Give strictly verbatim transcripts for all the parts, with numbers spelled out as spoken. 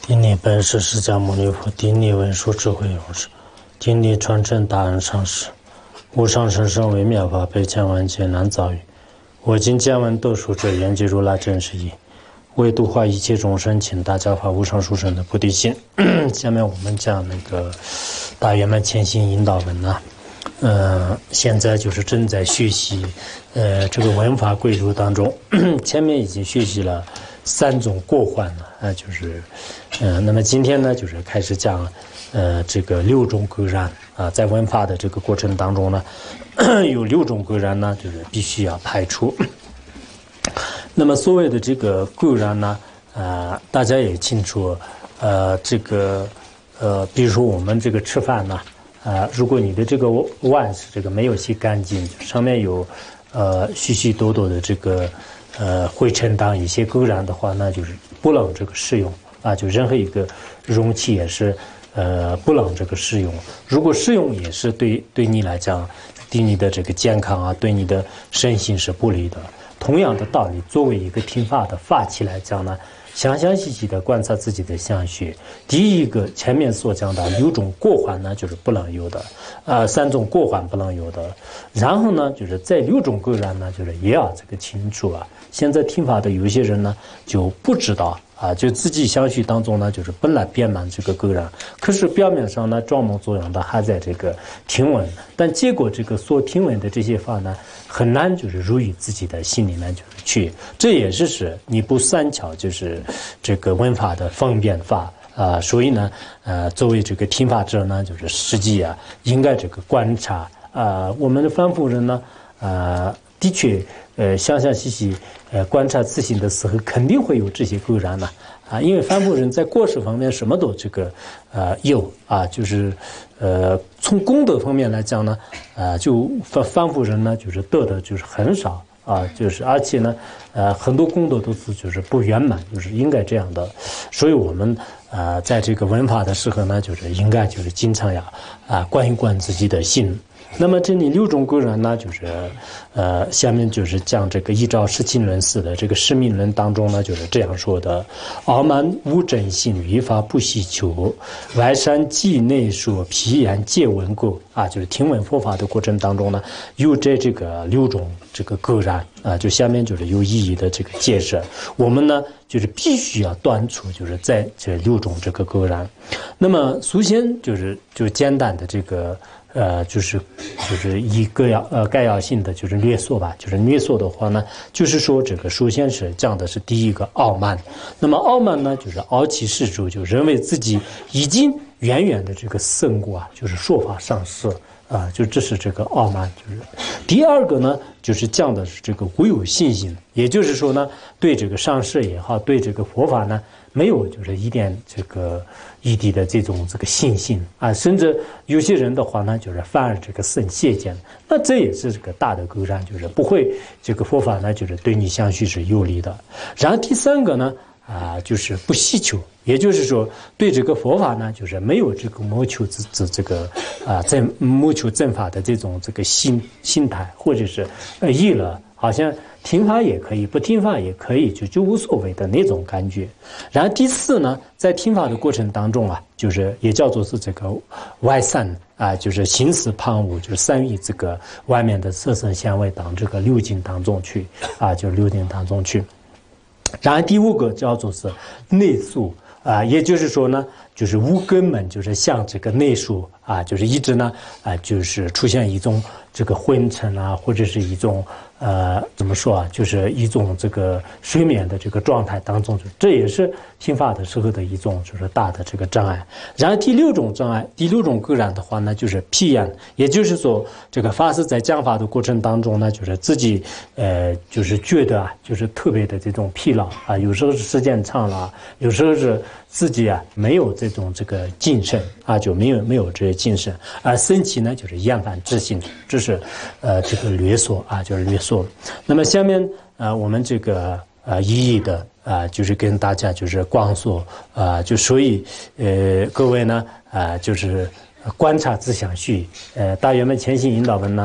顶礼本师释迦牟尼佛，顶礼文殊智慧勇士，顶礼传承大恩上师。无上甚深微妙法，百千万劫难遭遇。我今见闻得说者，言及如来真实义。为度化一切众生，请大家发无上殊胜的菩提心。下面我们讲那个大圆满前行引导文呢，呃，现在就是正在学习，呃，这个文法贵族当中，前面已经学习了三种过患了啊，就是，呃，那么今天呢，就是开始讲，呃，这个六种葛然啊，在文法的这个过程当中呢，有六种葛然呢，就是必须要排除。那么所谓的这个葛然呢，呃，大家也清楚，呃，这个，呃，比如说我们这个吃饭呢，呃，如果你的这个碗是这个没有洗干净，上面有，呃，许许多多的这个。呃，会承担一些葛然的话，那就是不能这个适用啊。就任何一个容器也是，呃，不能这个适用。如果适用，也是对对你来讲，对你的这个健康啊，对你的身心是不利的。同样的道理，作为一个听法的法器来讲呢，详详细细的观察自己的相续。第一个前面所讲的六种过患呢，就是不能有的，呃，三种过患不能有的。然后呢，就是在六种葛然呢，就是也要这个清楚啊。现在听法的有些人呢就不知道啊，就自己相续当中呢，就是本来遍满这个葛然，可是表面上呢装模作样的还在这个听闻，但结果这个所听闻的这些法呢，很难就是入于自己的心里面就是去，这也是是你不善巧就是这个文法的方便法啊、呃，所以呢，呃，作为这个听法者呢，就是实际啊，应该这个观察啊、呃，我们的凡夫人呢，呃，的确。呃，详详细细，呃，观察自性的时候，肯定会有这些葛然呢，啊，因为凡夫人在过失方面什么都这个，呃，有啊，就是，呃，从功德方面来讲呢，啊，就凡凡夫人呢，就是得的就是很少啊，就是而且呢，呃，很多功德都是就是不圆满，就是应该这样的，所以我们呃，在这个闻法的时候呢，就是应该就是经常要啊观一观自己的心。那么这里六种葛然呢，就是呃，下面就是讲这个依照释经论寺的这个释命论当中呢，就是这样说的：傲慢无正性，于法不希求，外善即内说，披言皆闻过啊，就是听闻佛法的过程当中呢，有这这个六种这个葛然啊，就下面就是有意义的这个解释。我们呢，就是必须要断除，就是在这六种这个葛然。那么首先就是就简单的这个。呃，就是就是一个要呃概要性的就是略说吧，就是略说的话呢，就是说这个首先是讲的是第一个傲慢，那么傲慢呢，就是傲其事主，就认为自己已经远远的这个胜过啊，就是说法上师啊，就这是这个傲慢。就是第二个呢，就是讲的是这个无有信心，也就是说呢，对这个上师也好，对这个佛法呢。没有，就是一点这个一滴的这种这个信心啊，甚至有些人的话呢，就是反而这个生邪见，那这也是这个大的葛然，就是不会这个佛法呢，就是对你相续是有利的。然后第三个呢，啊，就是不希求，也就是说对这个佛法呢，就是没有这个谋求这这这个啊，在谋求正法的这种这个心心态，或者是呃意了，好像。听法也可以，不听法也可以，就就无所谓的那种感觉。然后第四呢，在听法的过程当中啊，就是也叫做是这个外散啊，就是心思旁骛，就是散于这个外面的色声香味当这个六境当中去啊，就六境当中去。然后第五个叫做是内宿啊，也就是说呢，就是无根门，就是像这个内宿啊，就是一直呢啊，就是出现一种这个昏沉啊，或者是一种。呃，怎么说啊？就是一种这个睡眠的这个状态当中，这也是听法的时候的一种就是大的这个障碍。然后第六种障碍，第六种葛然的话呢，就是披言，也就是说，这个法师在讲法的过程当中呢，就是自己呃，就是觉得啊，就是特别的这种疲劳啊，有时候是时间长了，有时候是自己啊没有这种这个精神啊，就没有没有这些精神，而身体呢就是厌烦自性，这是呃这个略说啊，就是略说。那么下面呃我们这个呃一一的啊、呃、就是跟大家就是光说啊、呃、就所以呃各位呢啊、呃、就是观察自相续呃大圆满前行引导文呢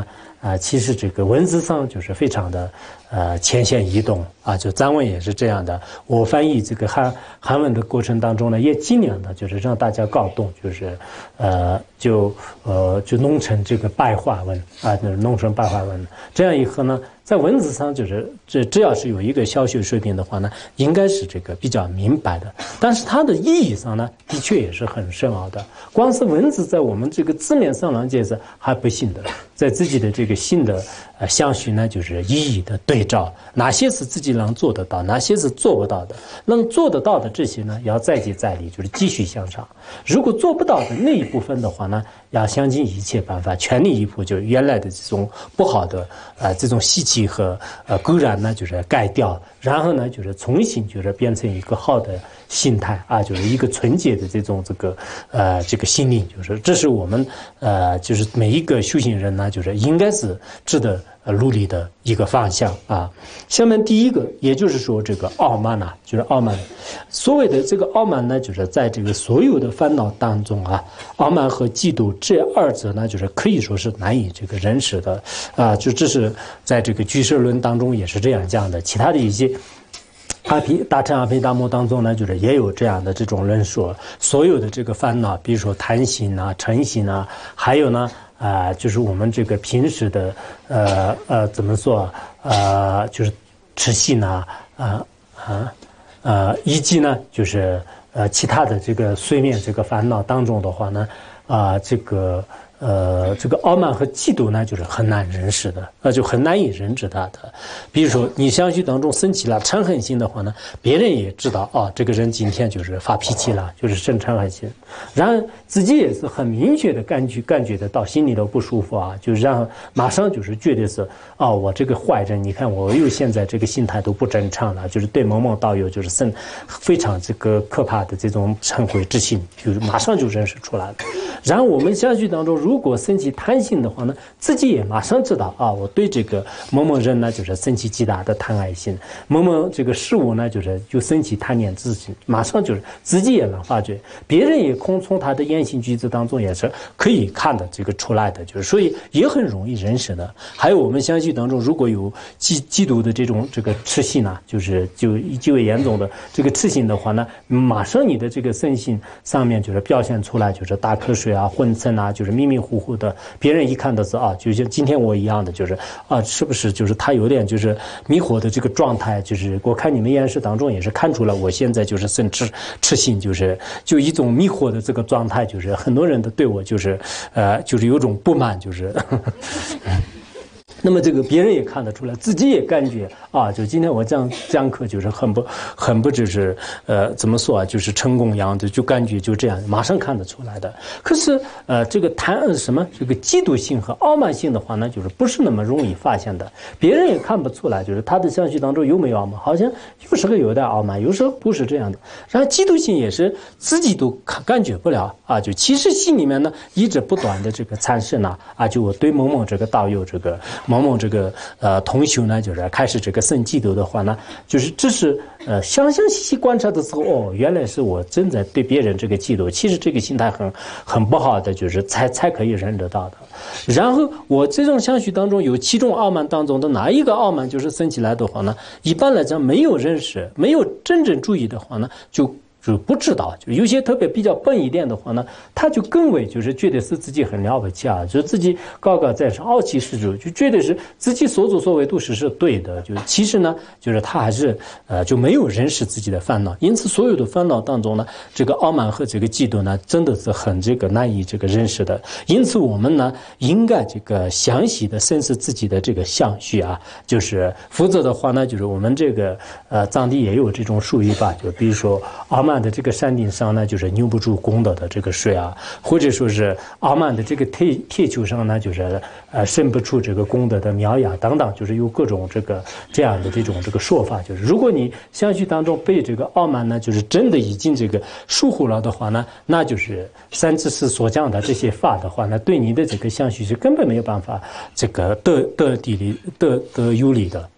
啊，其实这个文字上就是非常的呃浅显易懂啊，就藏文也是这样的。我翻译这个汉韩文的过程当中呢，也尽量的就是让大家搞懂，就是呃就呃就弄成这个白话文啊，弄成白话文。这样以后呢，在文字上就是这只要是有一个小学水平的话呢，应该是这个比较明白的。但是它的意义上呢，的确也是很深奥的。光是文字在我们这个字面上来解释还不行的，在自己的这个新的呃相续呢，就是一一的对照，哪些是自己能做得到，哪些是做不到的。能做得到的这些呢，要再接再厉，就是继续向上。如果做不到的那一部分的话呢，要想尽一切办法，全力以赴，就是原来的这种不好的呃这种习气和呃固然呢，就是改掉，然后呢，就是重新就是变成一个好的心态啊，就是一个纯洁的这种这个呃这个心灵，就是这是我们呃就是每一个修行人呢，就是应该是值得呃努力的一个方向啊。下面第一个，也就是说这个傲慢呐、啊，就是傲慢。所谓的这个傲慢呢，就是在这个所有的烦恼当中啊，傲慢和嫉妒这二者呢，就是可以说是难以这个认识的啊。就这是在这个俱舍论当中也是这样讲的，其他的一些。阿毗大乘阿毗达摩当中呢，就是也有这样的这种论说，所有的这个烦恼，比如说贪心啊、嗔心啊，还有呢，啊、呃，就是我们这个平时的，呃呃，怎么说，呃，就是痴心啊，啊啊呃，以及呢，就是呃其他的这个睡眠这个烦恼当中的话呢，啊、呃，这个。呃，这个傲慢和嫉妒呢，就是很难认识的，那就很难以认知它的。比如说，你相续当中升起了嗔恨心的话呢，别人也知道啊，这个人今天就是发脾气了，就是生嗔恨心。然后自己也是很明确的感觉感觉得到心里头不舒服啊，就是然后马上就是觉得是啊、哦，我这个坏人，你看我又现在这个心态都不正常了，就是对某某道友就是生非常这个可怕的这种嗔恚之心，就是马上就认识出来了。然后我们相续当中，如果升起贪心的话呢，自己也马上知道啊，我对这个某某人呢，就是升起极大的贪爱心；某某这个事物呢，就是就升起贪念之心，马上就是自己也能发觉，别人也空从他的言行举止当中也是可以看的这个出来的，就是所以也很容易认识的。还有我们相续当中，如果有嫉嫉妒的这种这个痴心呢，就是就极为严重的这个痴心的话呢，马上你的这个身心上面就是表现出来，就是大瞌睡啊、昏沉啊，就是迷迷糊糊的，别人一看都是啊，就像今天我一样的，就是啊，是不是就是他有点就是迷惑的这个状态？就是我看你们演示当中也是看出来，我现在就是甚至痴心，就是就一种迷惑的这个状态，就是很多人都对我就是呃，就是有种不满，就是。那么这个别人也看得出来，自己也感觉啊，就今天我讲讲课就是很不很不就是呃怎么说啊，就是成功一样的，就感觉就这样，马上看得出来的。可是呃这个贪什么这个嫉妒性和傲慢性的话呢，就是不是那么容易发现的，别人也看不出来，就是他的相续当中有没有傲慢，好像有时候有点傲慢，有时候不是这样的。然后嫉妒性也是自己都感觉不了啊，就其实心里面呢一直不断的这个产生啊啊，就我对某某这个道友这个。某某这个呃同修呢，就是开始这个生嫉妒的话呢，就是这是呃详详细细观察的时候，哦，原来是我正在对别人这个嫉妒，其实这个心态很很不好的，就是才才可以认得到的。然后我这种相续当中有七种傲慢当中的哪一个傲慢就是升起来的话呢，一般来讲没有认识，没有真正注意的话呢，就。就不知道，就有些特别比较笨一点的话呢，他就更为就是觉得是自己很了不起啊，就是自己高高在上、傲气十足，就觉得是自己所作所为都是是对的。就其实呢，就是他还是呃就没有认识自己的烦恼，因此所有的烦恼当中呢，这个傲慢和这个嫉妒呢，真的是很这个难以这个认识的。因此我们呢，应该这个详细的审视自己的这个相续啊，就是否则的话呢，就是我们这个呃藏地也有这种术语吧，就比如说傲慢。的这个山顶上呢，就是扭不住功德的这个水啊，或者说是傲慢的这个铁铁球上呢，就是呃伸不出这个功德的苗芽等等，就是有各种这个这样的这种这个说法。就是如果你相续当中被这个傲慢呢，就是真的已经这个疏忽了的话呢，那就是三智师所讲的这些法的话呢，对你的这个相续是根本没有办法这个得得地利得得有利的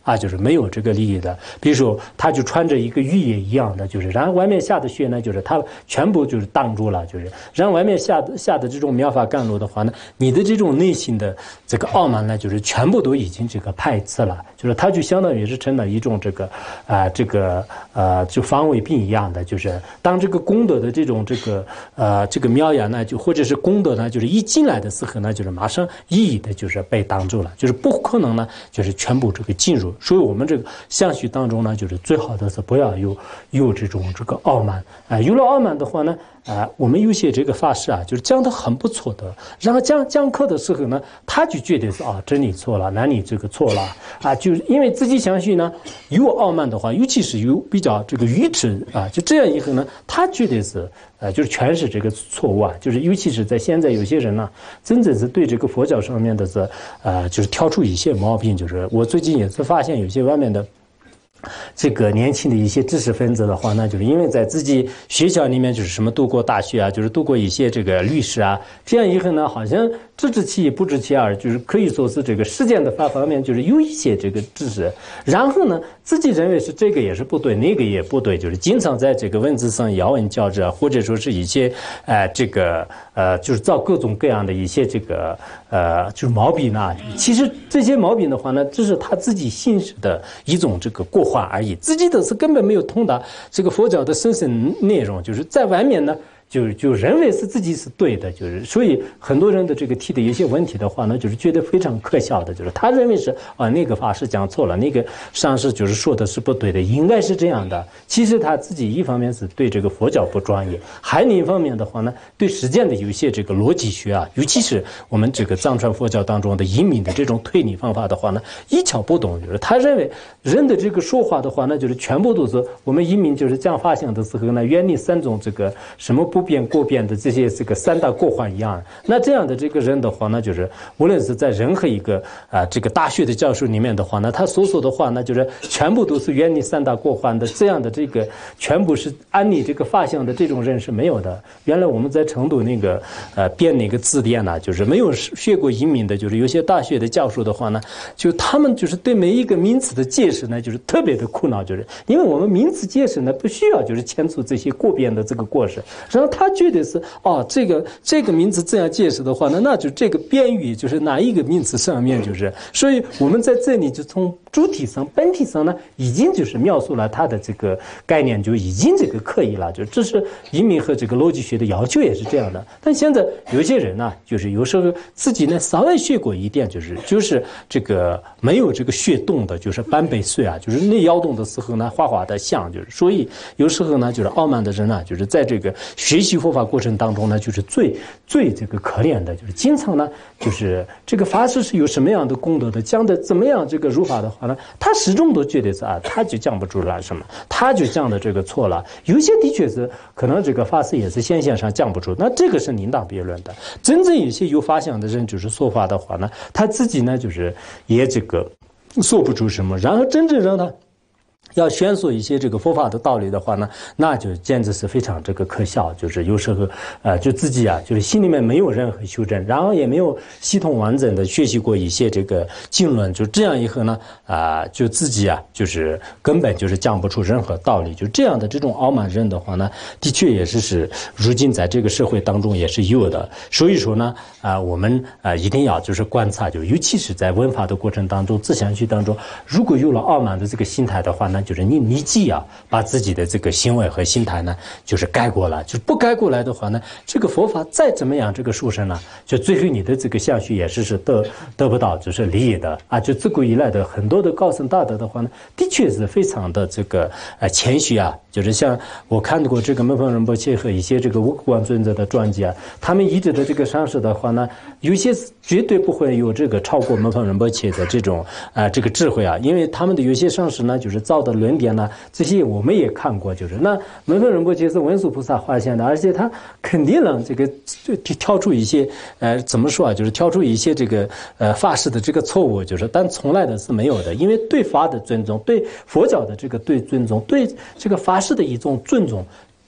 啊，就是没有这个利益的。比如说，他就穿着一个浴衣一样的，就是然后外面下的雪呢，就是他全部就是挡住了，就是然后外面下的下的这种妙法甘露的话呢，你的这种内心的这个傲慢呢，就是全部都已经这个排斥了，就是他就相当于是成了一种这个啊、呃、这个呃就防卫病一样的，就是当这个功德的这种这个呃这个苗芽呢，就或者是功德呢，就是一进来的时候呢，就是马上一一的就是被挡住了，就是不可能呢，就是全部这个进入。所以我们这个相续当中呢，就是最好的是不要有有这种这个傲慢啊、呃，有了傲慢的话呢，啊、呃，我们有些这个法师啊，就是讲的很不错的，然后讲讲课的时候呢，他就觉得是啊，这里错了，那你这个错了啊，就是因为自己相续呢有傲慢的话，尤其是有比较这个愚痴啊，就这样以后呢，他觉得是呃，就是全是这个错误啊，就是尤其是在现在有些人呢，真正是对这个佛教上面的是呃，就是挑出一些毛病，就是我最近也是发现有些外面的。这个年轻的一些知识分子的话呢，就是因为在自己学校里面就是什么读过大学啊，就是读过一些这个律师啊，这样以后呢，好像知之其一不知其二，就是可以说是这个实践的方方面就是有一些这个知识，然后呢，自己认为是这个也是不对，那个也不对，就是经常在这个文字上咬文嚼字啊，或者说是一些呃这个呃就是造各种各样的一些这个呃就是毛病啊，其实这些毛病的话呢，这是他自己心识的一种这个过患而已，自己的是根本没有通达这个佛教的深深内容，就是在外面呢。就就认为是自己是对的，就是所以很多人的这个提的一些问题的话呢，就是觉得非常可笑的，就是他认为是啊那个法师讲错了，那个上师就是说的是不对的，应该是这样的。其实他自己一方面是对这个佛教不专业，还另一方面的话呢，对实践的有一些这个逻辑学啊，尤其是我们这个藏传佛教当中的隐秘的这种推理方法的话呢，一窍不懂。就是他认为人的这个说话的话呢，就是全部都是我们隐秘就是讲法相的时候呢，远离三种这个什么不变过变的这些这个三大过患一样，那这样的这个人的话呢，就是无论是在任何一个啊、呃、这个大学的教授里面的话呢，他所说的话呢，就是全部都是远离三大过患的，这样的这个全部是安利这个法相的这种人是没有的。原来我们在成都那个呃编那个字典呢，就是没有学过英明的，就是有些大学的教授的话呢，就他们就是对每一个名词的解释呢，就是特别的苦恼，就是因为我们名词解释呢不需要就是牵出这些过变的这个过失，然后他觉得是哦，这个这个名词这样解释的话呢，那就这个边语就是哪一个名词上面就是，所以我们在这里就从主体上、本体上呢，已经就是描述了它的这个概念，就已经这个可以了。就这是移民和这个逻辑学的要求也是这样的。但现在有些人呢，就是有时候自己呢稍微学过一点，就是就是这个没有这个学懂的，就是半杯水啊，就是那摇动的时候呢，哗哗的响，就是所以有时候呢，就是傲慢的人呢，就是在这个学习佛法过程当中呢，就是最最这个可怜的，就是经常呢，就是这个法师是有什么样的功德的，讲的怎么样这个如法的话呢，他始终都觉得是啊，他就讲不出来什么，他就讲的这个错了。有些的确是可能这个法师也是现象上讲不出，那这个是另当别论的。真正有些有法相的人，就是说法的话呢，他自己呢就是也这个说不出什么，然后真正让他要宣说一些这个佛法的道理的话呢，那就简直是非常这个可笑。就是有时候，呃，就自己啊，就是心里面没有任何修正，然后也没有系统完整的学习过一些这个经论，就这样以后呢，啊、呃，就自己啊，就是根本就是讲不出任何道理。就这样的这种傲慢人的话呢，的确也是是如今在这个社会当中也是有的。所以说呢，啊、呃，我们啊、呃、一定要就是观察，就尤其是在闻法的过程当中、自相续当中，如果有了傲慢的这个心态的话呢，就是你立即啊，把自己的这个行为和心态呢，就是改过来。就是不改过来的话呢，这个佛法再怎么样这个殊胜呢，就最后你的这个相续也是是得得不到就是利益的啊。就自古以来的很多的高僧大德的话呢，的确是非常的这个呃谦虚啊。就是像我看过这个门方仁波切和一些这个无观尊者的传记啊，他们一直的这个上师的话呢，有些绝对不会有这个超过门方仁波切的这种啊、呃、这个智慧啊，因为他们的有些上师呢，就是造的论点呢，这些我们也看过，就是那门方仁波切是文殊菩萨化现的，而且他肯定能这个挑出一些呃怎么说啊，就是挑出一些这个呃法师的这个错误，就是但从来的是没有的，因为对法的尊重，对佛教的这个对尊重，对这个法师的一种尊重，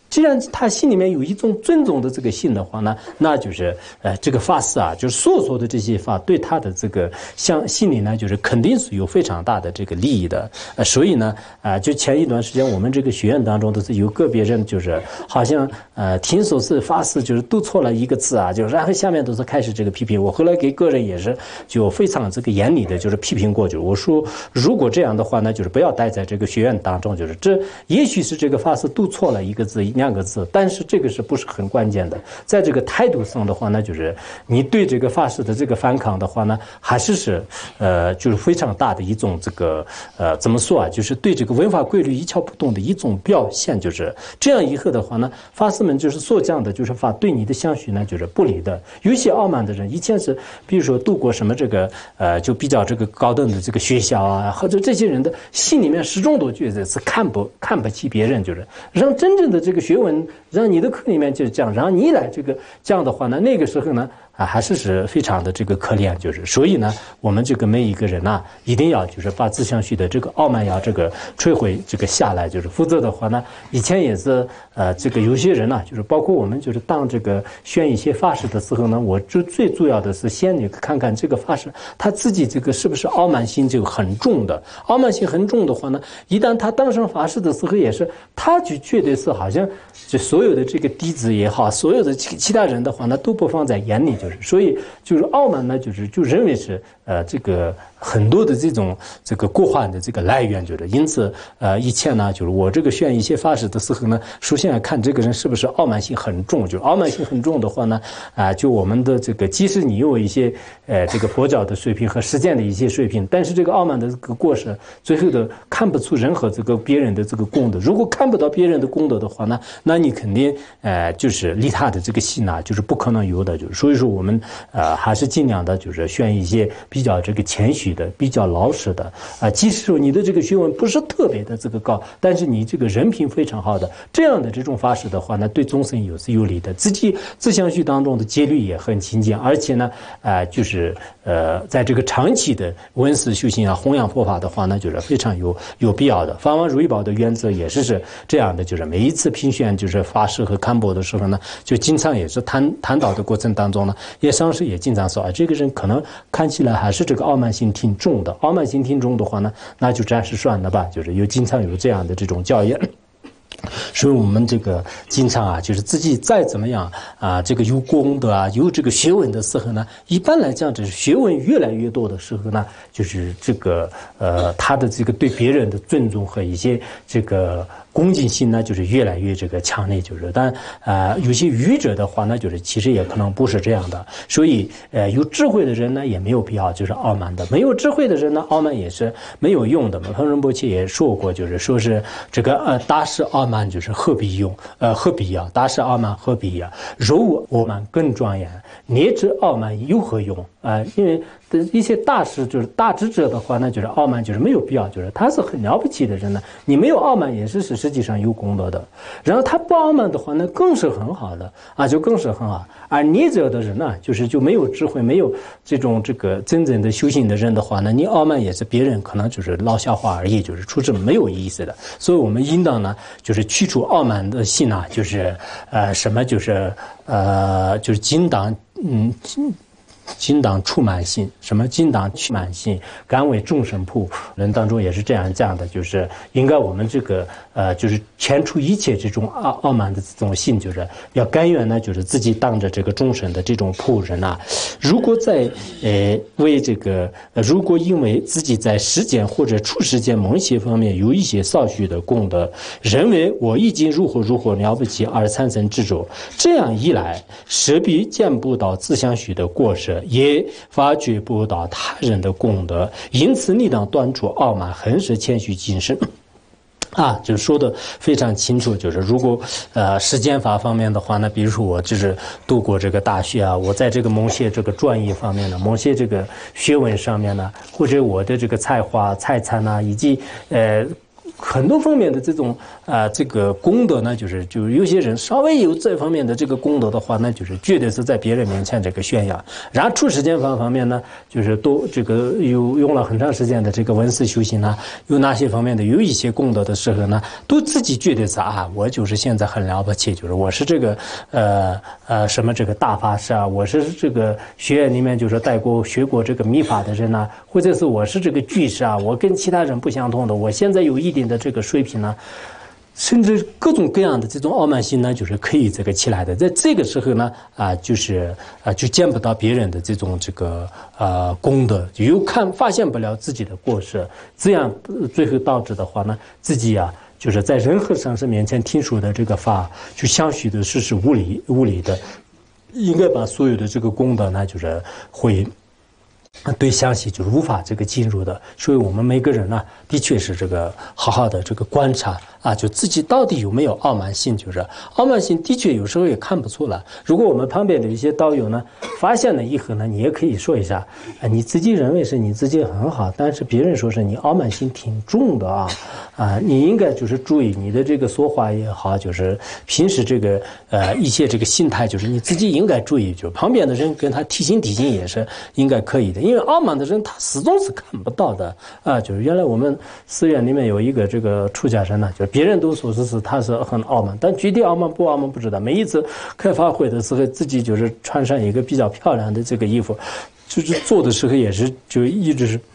既然他心里面有一种尊重的这个心的话呢，那就是呃这个法师啊，就是所说的这些法对他的这个像心里呢，就是肯定是有非常大的这个利益的。呃，所以呢，啊、呃，就前一段时间我们这个学院当中都是有个别人就是好像呃听说是法师就是读错了一个字啊，就然后下面都是开始这个批评我。后来给个人也是就非常这个严厉的，就是批评过，就是我说如果这样的话呢，就是不要待在这个学院当中，就是这也许是这个法师读错了一个字。两个字，但是这个是不是很关键的？在这个态度上的话呢，就是你对这个法师的这个反抗的话呢，还是是呃，就是非常大的一种这个呃，怎么说啊？就是对这个文化规律一窍不通的一种表现。就是这样以后的话呢，法师们就是说这样的，就是法对你的相续呢，就是不理的。有些傲慢的人，以前是比如说读过什么这个呃，就比较这个高等的这个学校啊，或者这些人的心里面始终都觉得是看不看不起别人，就是让真正的这个学问让你的课里面就是这样，然后你来这个这样的话呢，那个时候呢啊还是是非常的这个可怜，就是所以呢，我们这个每一个人呐、啊，一定要就是把自相续的这个傲慢要这个摧毁这个下来，就是否则的话呢，以前也是呃这个有些人呢、啊，就是包括我们就是当这个选一些法师的时候呢，我就最主要的是先你看看这个法师他自己这个是不是傲慢心就很重的，傲慢心很重的话呢，一旦他当上法师的时候也是他就觉得是好像。就所有的这个弟子也好，所有的其他人的话呢，都不放在眼里，就是所以就是傲慢呢，就是就认为是呃这个很多的这种这个过患的这个来源，就是因此呃以前呢，就是我这个选一些法师的时候呢，首先要看这个人是不是傲慢性很重，就傲慢性很重的话呢，啊、呃、就我们的这个即使你有一些呃这个佛教的水平和实践的一些水平，但是这个傲慢的这个过失，最后的看不出任何这个别人的这个功德，如果看不到别人的功德的话呢，那你肯定呃就是利他的这个心呐，就是不可能有的，就是所以说我们呃还是尽量的就是选一些比较这个谦虚的、比较老实的啊、呃，即使说你的这个学问不是特别的这个高，但是你这个人品非常好的这样的这种法师的话呢，对众生有是有利的，自己自相续当中的戒律也很清净，而且呢呃就是呃在这个长期的闻思修行啊、弘扬佛法的话呢，就是非常有有必要的。法王如意宝的原则也是是这样的，就是每一次评选就是法师和堪布的时候呢，就经常也是谈谈到的过程当中呢，也上师也经常说啊，这个人可能看起来还是这个傲慢心挺重的，傲慢心挺重的话呢，那就暂时算了吧，就是有经常有这样的这种教育。所以我们这个经常啊，就是自己再怎么样啊，这个有功德啊，有这个学问的时候呢，一般来讲，这学问越来越多的时候呢，就是这个呃，他的这个对别人的尊重和一些这个恭敬心呢，就是越来越这个强烈，就是但呃，有些愚者的话呢，就是其实也可能不是这样的。所以呃，有智慧的人呢，也没有必要就是傲慢的；没有智慧的人呢，傲慢也是没有用的嘛。彭仁波切也说过，就是说是这个呃，大事傲慢就是何必用？呃，何必要？大事傲慢何必要？柔傲慢更庄严，劣之傲慢有何用？啊、呃，因为一些大事就是大智者的话呢，就是傲慢就是没有必要，就是他是很了不起的人呢，你没有傲慢也是是实际上有功德的。然后他不傲慢的话呢，更是很好的啊，就更是很好。而逆者的人呢，就是就没有智慧，没有这种这个真正的修行的人的话呢，你傲慢也是别人可能就是唠笑话而已，就是出这没有意思的。所以我们应当呢，就是去除傲慢的心啊，就是呃什么就是呃就是精当嗯。精当除慢心，什么精当去慢心，甘为众生仆。人当中也是这样讲的，就是应该我们这个呃，就是遣除一切这种傲傲慢的这种心，就是要甘愿呢，就是自己当着这个众生的这种仆人啊。如果在呃为这个，呃、如果因为自己在实践或者处世间某些方面有一些少许的功德，认为我已经如何如何了不起而产生执着，这样一来，势必见不到自相续的过失。也发觉不到他人的功德，因此你当断除傲慢，恒是谦虚谨慎。啊，就说的非常清楚，就是如果呃实践法方面的话呢，比如说我就是读过这个大学啊，我在这个某些这个专业方面呢，某些这个学问上面呢，或者我的这个才华、才参啊，以及呃。 很多方面的这种啊、呃、这个功德呢，就是就有些人稍微有这方面的这个功德的话，那就是绝对是在别人面前这个炫耀。然后出世间法方面呢，就是都这个有用了很长时间的这个文思修行啊，有哪些方面的有一些功德的时候呢，都自己觉得是啊，我就是现在很了不起，就是我是这个呃呃什么这个大法师啊，我是这个学院里面就是带过学过这个密法的人呐、啊，或者是我是这个居士啊，我跟其他人不相同的，我现在有一定的这个水平呢。甚至各种各样的这种傲慢心呢，就是可以这个起来的。在这个时候呢，啊，就是啊，就见不到别人的这种这个呃功德，又看发现不了自己的过失，这样最后导致的话呢，自己啊，就是在任何上师面前听说的这个法，就相续的是是无理无理的，应该把所有的这个功德呢，就是会。对相续就是无法这个进入的，所以我们每个人呢，的确是这个好好的这个观察啊，就自己到底有没有傲慢心，就是傲慢心的确有时候也看不出来。如果我们旁边的一些道友呢发现了以后呢，你也可以说一下，啊，你自己认为是你自己很好，但是别人说是你傲慢心挺重的啊，啊，你应该就是注意你的这个说话也好，就是平时这个呃一些这个心态，就是你自己应该注意，就旁边的人跟他提醒提醒也是应该可以的。因为傲慢的人他始终是看不到的啊，就是原来我们寺院里面有一个这个出家人呢，就是别人都说是是他是很傲慢，但具体傲慢不傲慢不知道。每一次开法会的时候，自己就是穿上一个比较漂亮的这个衣服，就是做的时候也是就一直是。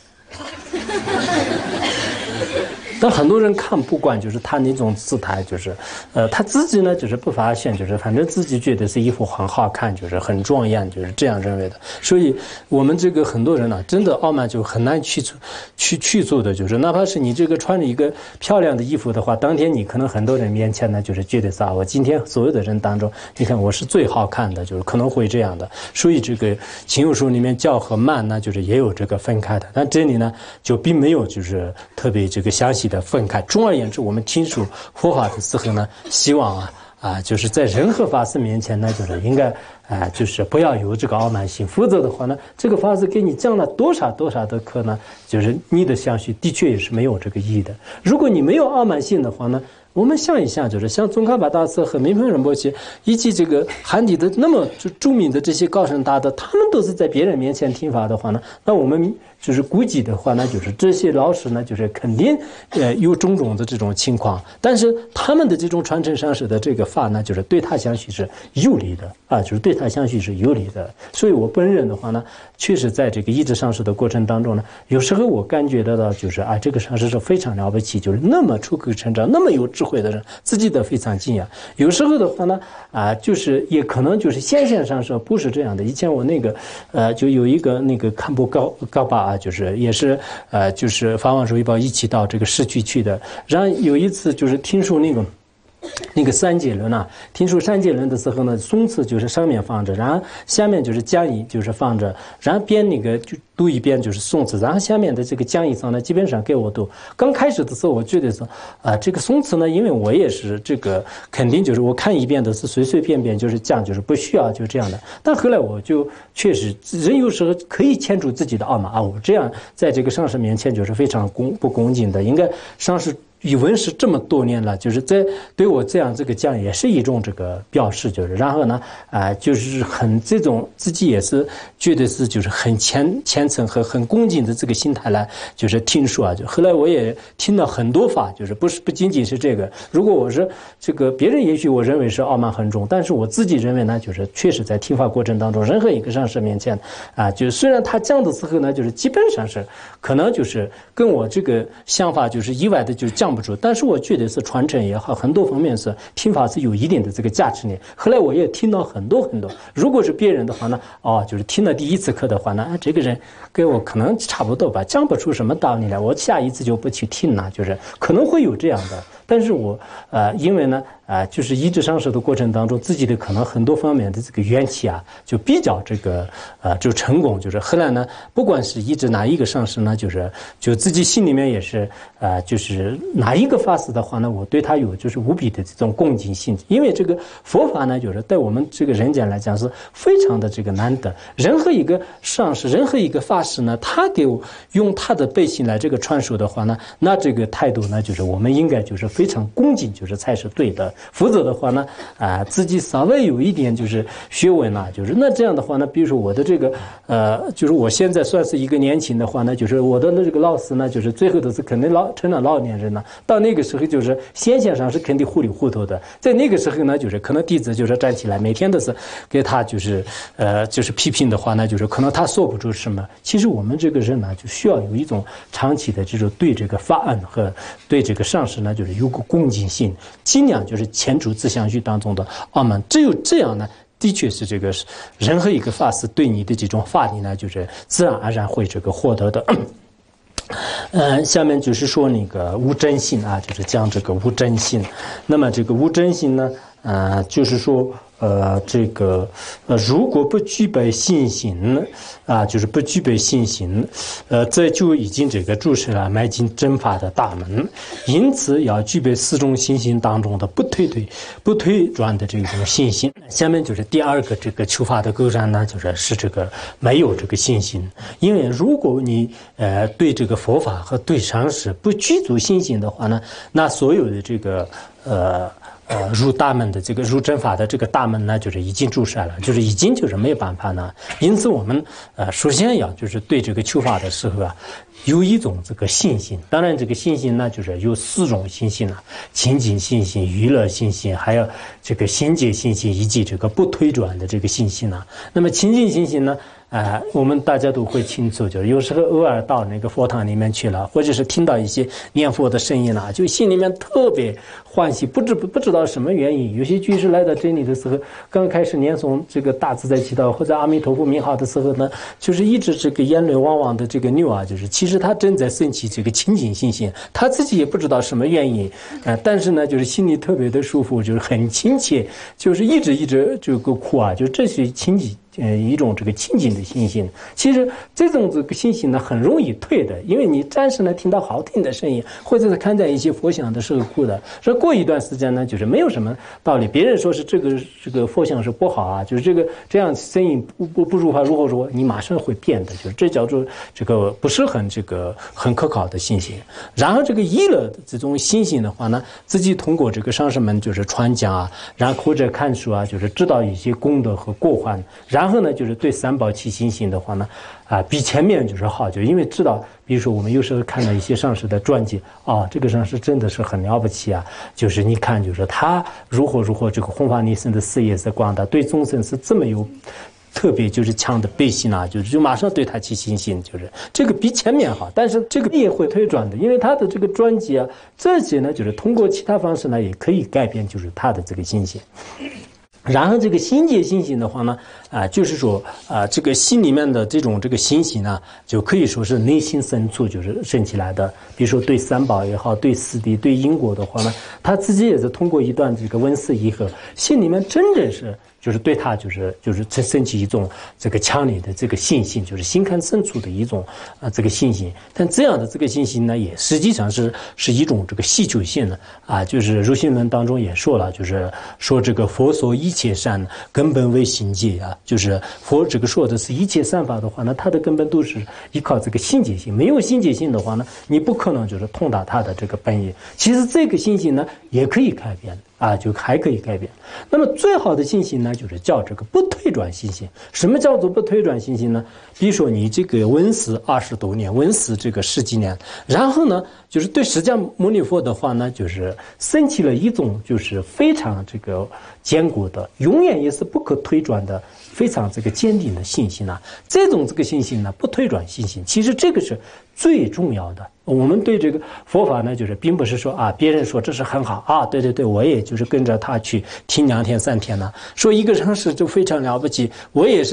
但很多人看不惯，就是他那种姿态，就是，呃，他自己呢就是不发现，就是反正自己觉得是衣服很好看，就是很庄严，就是这样认为的。所以，我们这个很多人呢、啊，真的傲慢就很难去除、去去除的，就是哪怕是你这个穿着一个漂亮的衣服的话，当天你可能很多人面前呢，就是觉得是啊，我今天所有的人当中，你看我是最好看的，就是可能会这样的。所以这个情有书里面教和慢呢，就是也有这个分开的，但这里呢就并没有就是特别这个详细的分开。总而言之，我们听说佛法的时候呢，希望啊啊，就是在任何法师面前呢，就是应该啊，就是不要有这个傲慢心，否则的话呢，这个法师给你讲了多少多少的课呢，就是你的相续的确也是没有这个意义的。如果你没有傲慢心的话呢，我们想一想，就是像宗喀巴大师和明喷仁波切以及这个汉地的那么著名的这些高僧大德，他们都是在别人面前听法的话呢，那我们就是估计的话呢，就是这些老师呢，就是肯定呃有种种的这种情况，但是他们的这种传承上师的这个法呢，就是对他相续是有利的啊，就是对他相续是有利的。所以我本人的话呢，确实在这个一直上师的过程当中呢，有时候我感觉得到就是啊，这个上师是非常了不起，就是那么出口成章，那么有智慧的人，自己都非常敬仰。有时候的话呢，啊，就是也可能就是显现上师不是这样的。以前我那个呃，就有一个那个堪布高高巴啊，就是也是呃，就是法王手一报一起到这个市区去的。然后有一次就是听说那个。那个三节轮啊，听说三节轮的时候呢，诵词就是上面放着，然后下面就是讲义就是放着，然后边那个就读一遍就是诵词，然后下面的这个讲义上呢，基本上给我读。刚开始的时候，我觉得说啊、呃，这个诵词呢，因为我也是这个肯定就是我看一遍都是随随便便就是讲，就是不需要就这样的。但后来我就确实人有时候可以牵住自己的傲慢啊，我这样在这个上师面前就是非常恭不恭敬的，应该上师。语文是这么多年了，就是在对我这样这个讲也是一种这个表示，就是然后呢，啊、呃，就是很这种自己也是觉得是就是很虔虔诚和很恭敬的这个心态来，就是听说啊，就后来我也听了很多法，就是不是不仅仅是这个。如果我是这个别人也许我认为是傲慢很重，但是我自己认为呢，就是确实在听法过程当中，任何一个上师面前啊，就是虽然他讲的时候呢，就是基本上是可能就是跟我这个想法就是意外的就讲。不出，但是我觉得是传承也好，很多方面是听法是有一定的这个价值的。后来我也听到很多很多，如果是别人的话呢，哦，就是听了第一次课的话呢，啊，这个人跟我可能差不多吧，讲不出什么道理来，我下一次就不去听了，就是可能会有这样的。 但是我呃，因为呢啊、呃，就是一直上师的过程当中，自己的可能很多方面的这个缘起啊，就比较这个呃，就成功。就是后来呢，不管是一直哪一个上师呢，就是就自己心里面也是呃，就是哪一个法师的话呢，我对他有就是无比的这种恭敬心，因为这个佛法呢，就是对我们这个人间来讲是非常的这个难得。任何一个上师，任何一个法师呢，他给我用他的背心来这个传授的话呢，那这个态度呢，就是我们应该就是非常恭敬，就是才是对的。否则的话呢，啊、呃，自己稍微有一点就是学问呐、啊，就是那这样的话呢，比如说我的这个呃，就是我现在算是一个年轻的话呢，就是我的这个老师呢，就是最后都是肯定老成了老年人了。到那个时候就是先线上是肯定糊里糊涂的，在那个时候呢，就是可能弟子就是站起来，每天都是给他就是呃就是批评的话呢，就是可能他说不出什么。其实我们这个人呢，就需要有一种长期的这种对这个法案和对这个上师呢，就是有个恭敬心，尽量就是前主自相续当中的傲慢。只有这样呢，的确是这个任何一个法师对你的这种法力呢，就是自然而然会这个获得的。呃，下面就是说那个无真心啊，就是讲这个无真心。那么这个无真心呢，呃，就是说。呃，这个呃，如果不具备信心啊，就是不具备信心，呃，这就已经这个注释了迈进真法的大门。因此，要具备四种信心当中的不推推、不推转的这种信心。下面就是第二个这个求法的构成呢，就是是这个没有这个信心。因为如果你呃对这个佛法和对上师不具足信心的话呢，那所有的这个呃。呃，入大门的这个入真法的这个大门呢，就是已经注释了，就是已经就是没有办法呢。因此，我们呃首先要就是对这个求法的时候啊，有一种这个信心。当然，这个信心呢，就是有四种信心了：亲近信心、娱乐信心，还有这个心结信心，以及这个不推转的这个信心呢。那么亲近信心呢？呃，我们大家都会清楚，就是有时候偶尔到那个佛堂里面去了，或者是听到一些念佛的声音啊，就心里面特别欢喜，不知不不知道什么原因。有些居士来到这里的时候，刚开始念诵这个大自在祈祷或者阿弥陀佛名号的时候呢，就是一直这个眼泪汪汪的这个流啊，就是其实他正在升起这个清净信心，他自己也不知道什么原因，呃，但是呢，就是心里特别的舒服，就是很亲切，就是一直一直这个哭啊，就这是亲近。呃，一种这个亲近的信心，其实这种这个信心呢，很容易退的，因为你暂时呢听到好听的声音，或者是看见一些佛像的时候哭的，说过一段时间呢，就是没有什么道理。别人说是这个这个佛像是不好啊，就是这个这样声音不不不如法如何说，你马上会变的，就是这叫做这个不是很这个很可靠的信心。然后这个依了的这种信心的话呢，自己通过这个上师们就是传讲啊，然后或者看书啊，就是知道一些功德和过患，然后然后呢，就是对三宝起信心的话呢，啊，比前面就是好，就因为知道，比如说我们有时候看到一些上师的传记，啊，这个上师真的是很了不起啊，就是你看，就是他如何如何这个弘法利生的事业是广大，对众生是这么有特别就是强的背信啊，就是就马上对他起信心，就是这个比前面好，但是这个也会推转的，因为他的这个专辑啊，这些呢，就是通过其他方式呢，也可以改变就是他的这个信心。然后这个心结信心的话呢，啊、呃，就是说啊、呃，这个心里面的这种这个信心呢，就可以说是内心深处就是生起来的。比如说对三宝也好，对四谛、对因果的话呢，他自己也是通过一段这个闻思以后，心里面真正是就是对他就是就是升起一种这个强烈的这个信心，就是心坎深处的一种啊、呃、这个信心。但这样的这个信心呢，也实际上是是一种这个系求性的啊，就是入心论当中也说了，就是说这个佛所一切善根本为心结啊，就是佛这个说的是一切善法的话呢，它的根本都是依靠这个心结性，没有心结性的话呢，你不可能就是通达它的这个本意。其实这个信心呢，也可以改变啊，就还可以改变。那么最好的信心呢，就是叫这个不退转信心。什么叫做不退转信心呢？比如说你这个闻思二十多年，闻思这个十几年，然后呢，就是对释迦牟尼佛的话呢，就是升起了一种就是非常这个坚固的，永远也是不可推转的。非常这个坚定的信心呢、啊，这种这个信心呢，不退转信心，其实这个是最重要的。我们对这个佛法呢，就是并不是说啊，别人说这是很好啊，对对对，我也就是跟着他去听两天三天呢，说一个上师就非常了不起，我也是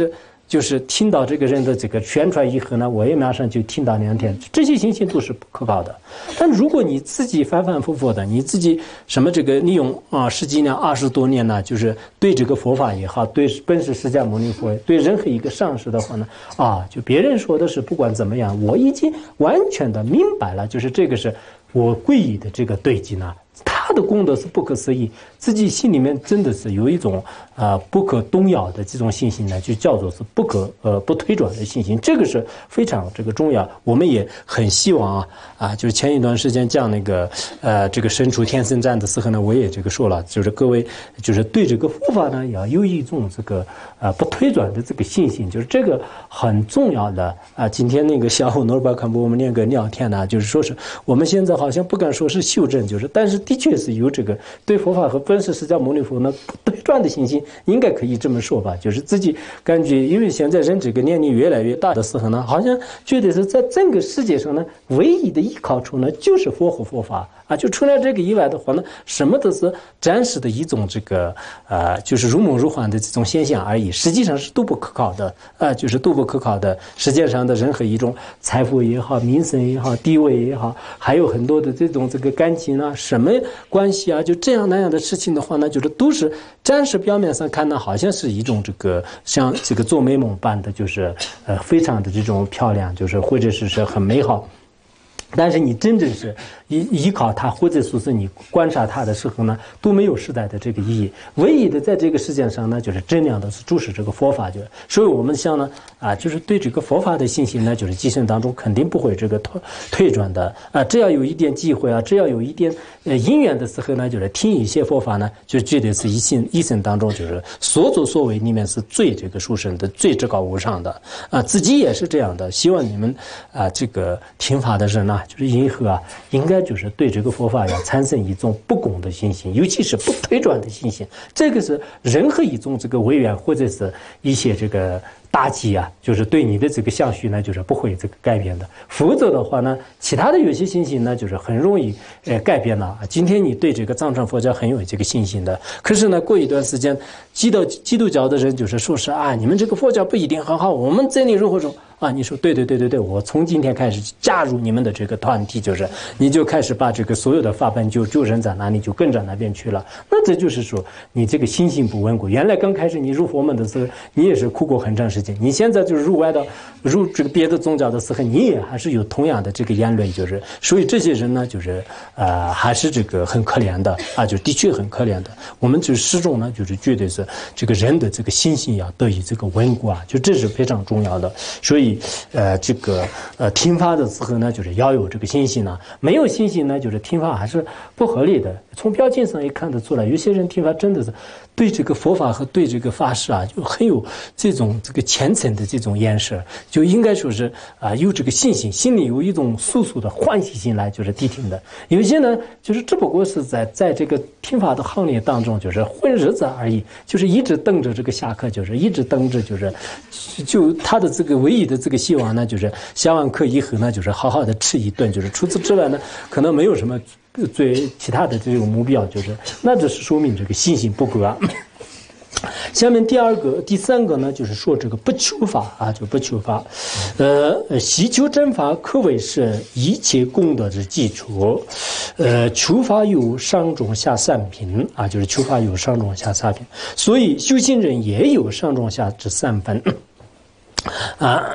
就是听到这个人的这个宣传以后呢，我也马上就听到两天，这些信息都是不可靠的。但如果你自己反反复复的，你自己什么这个利用啊十几年、二十多年呢，就是对这个佛法也好，对本师释迦牟尼佛，对任何一个上师的话呢，啊，就别人说的是不管怎么样，我已经完全的明白了，就是这个是我皈依的这个对境呢。他的功德是不可思议，自己心里面真的是有一种呃不可动摇的这种信心呢，就叫做是不可呃不推转的信心，这个是非常这个重要。我们也很希望啊啊，就是前一段时间讲那个呃这个身处天僧站的时候呢，我也这个说了，就是各位就是对这个佛法呢要有一种这个呃不推转的这个信心，就是这个很重要的啊。今天那个下午诺尔巴坎布我们那个聊天呢，就是说是我们现在好像不敢说是修正，就是但是的确是有这个对佛法和本师释迦牟尼佛呢不推转的信心，应该可以这么说吧，就是自己感觉，因为现在人这个年龄越来越大的时候呢，好像觉得是在整个世界上呢，唯一的依靠处呢就是佛和佛法啊，就除了这个以外的话呢，什么都是暂时的一种这个呃，就是如梦如幻的这种现象而已，实际上是都不可靠的啊、呃，就是都不可靠的。世界上的任何一种财富也好，名声也好，地位也好，还有很多的这种这个感情啊，什么关系啊，就这样那样的事情的话呢，就是都是暂时表面上看呢，好像是一种这个像这个做美梦般的，就是呃非常的这种漂亮，就是或者是是很美好。但是你真正是依依靠它，或者说是你观察它的时候呢，都没有时代的这个意义。唯一的在这个世界上呢，就是真正的是注视这个佛法，就所以我们想呢啊，就是对这个佛法的信心呢，就是今生当中肯定不会这个退退转的啊。只要有一点机会啊，只要有一点呃因缘的时候呢，就是听一些佛法呢，就绝对是一生一生当中就是所作所为里面是最这个殊胜的、最至高无上的啊。自己也是这样的，希望你们啊这个听法的人呢。就是因何啊，应该就是对这个佛法要产生一种不共的信心，尤其是不推转的信心。这个是任何一种这个委员或者是一些这个大忌啊，就是对你的这个相续呢，就是不会这个改变的。否则的话呢，其他的有些信心呢，就是很容易呃改变了。今天你对这个藏传佛教很有这个信心的，可是呢，过一段时间，基督基督教的人就是说是啊，你们这个佛教不一定很好，我们这里如何说？啊，你说对对对对对，我从今天开始加入你们的这个团体，就是你就开始把这个所有的法本就就扔在哪里，就跟着那边去了。那这就是说你这个心性不稳固。原来刚开始你入佛门的时候，你也是苦过很长时间。你现在就是入外道、入这个别的宗教的时候，你也还是有同样的这个言论，就是所以这些人呢，就是呃还是这个很可怜的啊，就的确很可怜的。我们就始终呢，就是绝对是这个人的这个心性要得以这个稳固啊，就这是非常重要的。所以。呃，这个呃听法的时候呢，就是要有这个信心呢、啊。没有信心呢，就是听法还是不合理的。从表情上也看得出来，有些人听法真的是对这个佛法和对这个法师啊，就很有这种这个虔诚的这种眼神，就应该说是啊、呃、有这个信心，心里有一种肃肃的欢喜心来就是谛听的。有些呢，就是只不过是在在这个听法的行列当中，就是混日子而已，就是一直等着这个下课，就是一直等着，就是就他的这个唯一的这个希望呢，就是下完课以后呢，就是好好的吃一顿，就是除此之外呢，可能没有什么最其他的这种目标，就是那这是说明这个信心不够啊。下面第二个、第三个呢，就是说这个不求法啊，就不求法，呃，习求真法可谓是一切功德之基础。呃，求法有上中下三品啊，就是求法有上中下三品，所以修行人也有上中下之三分啊。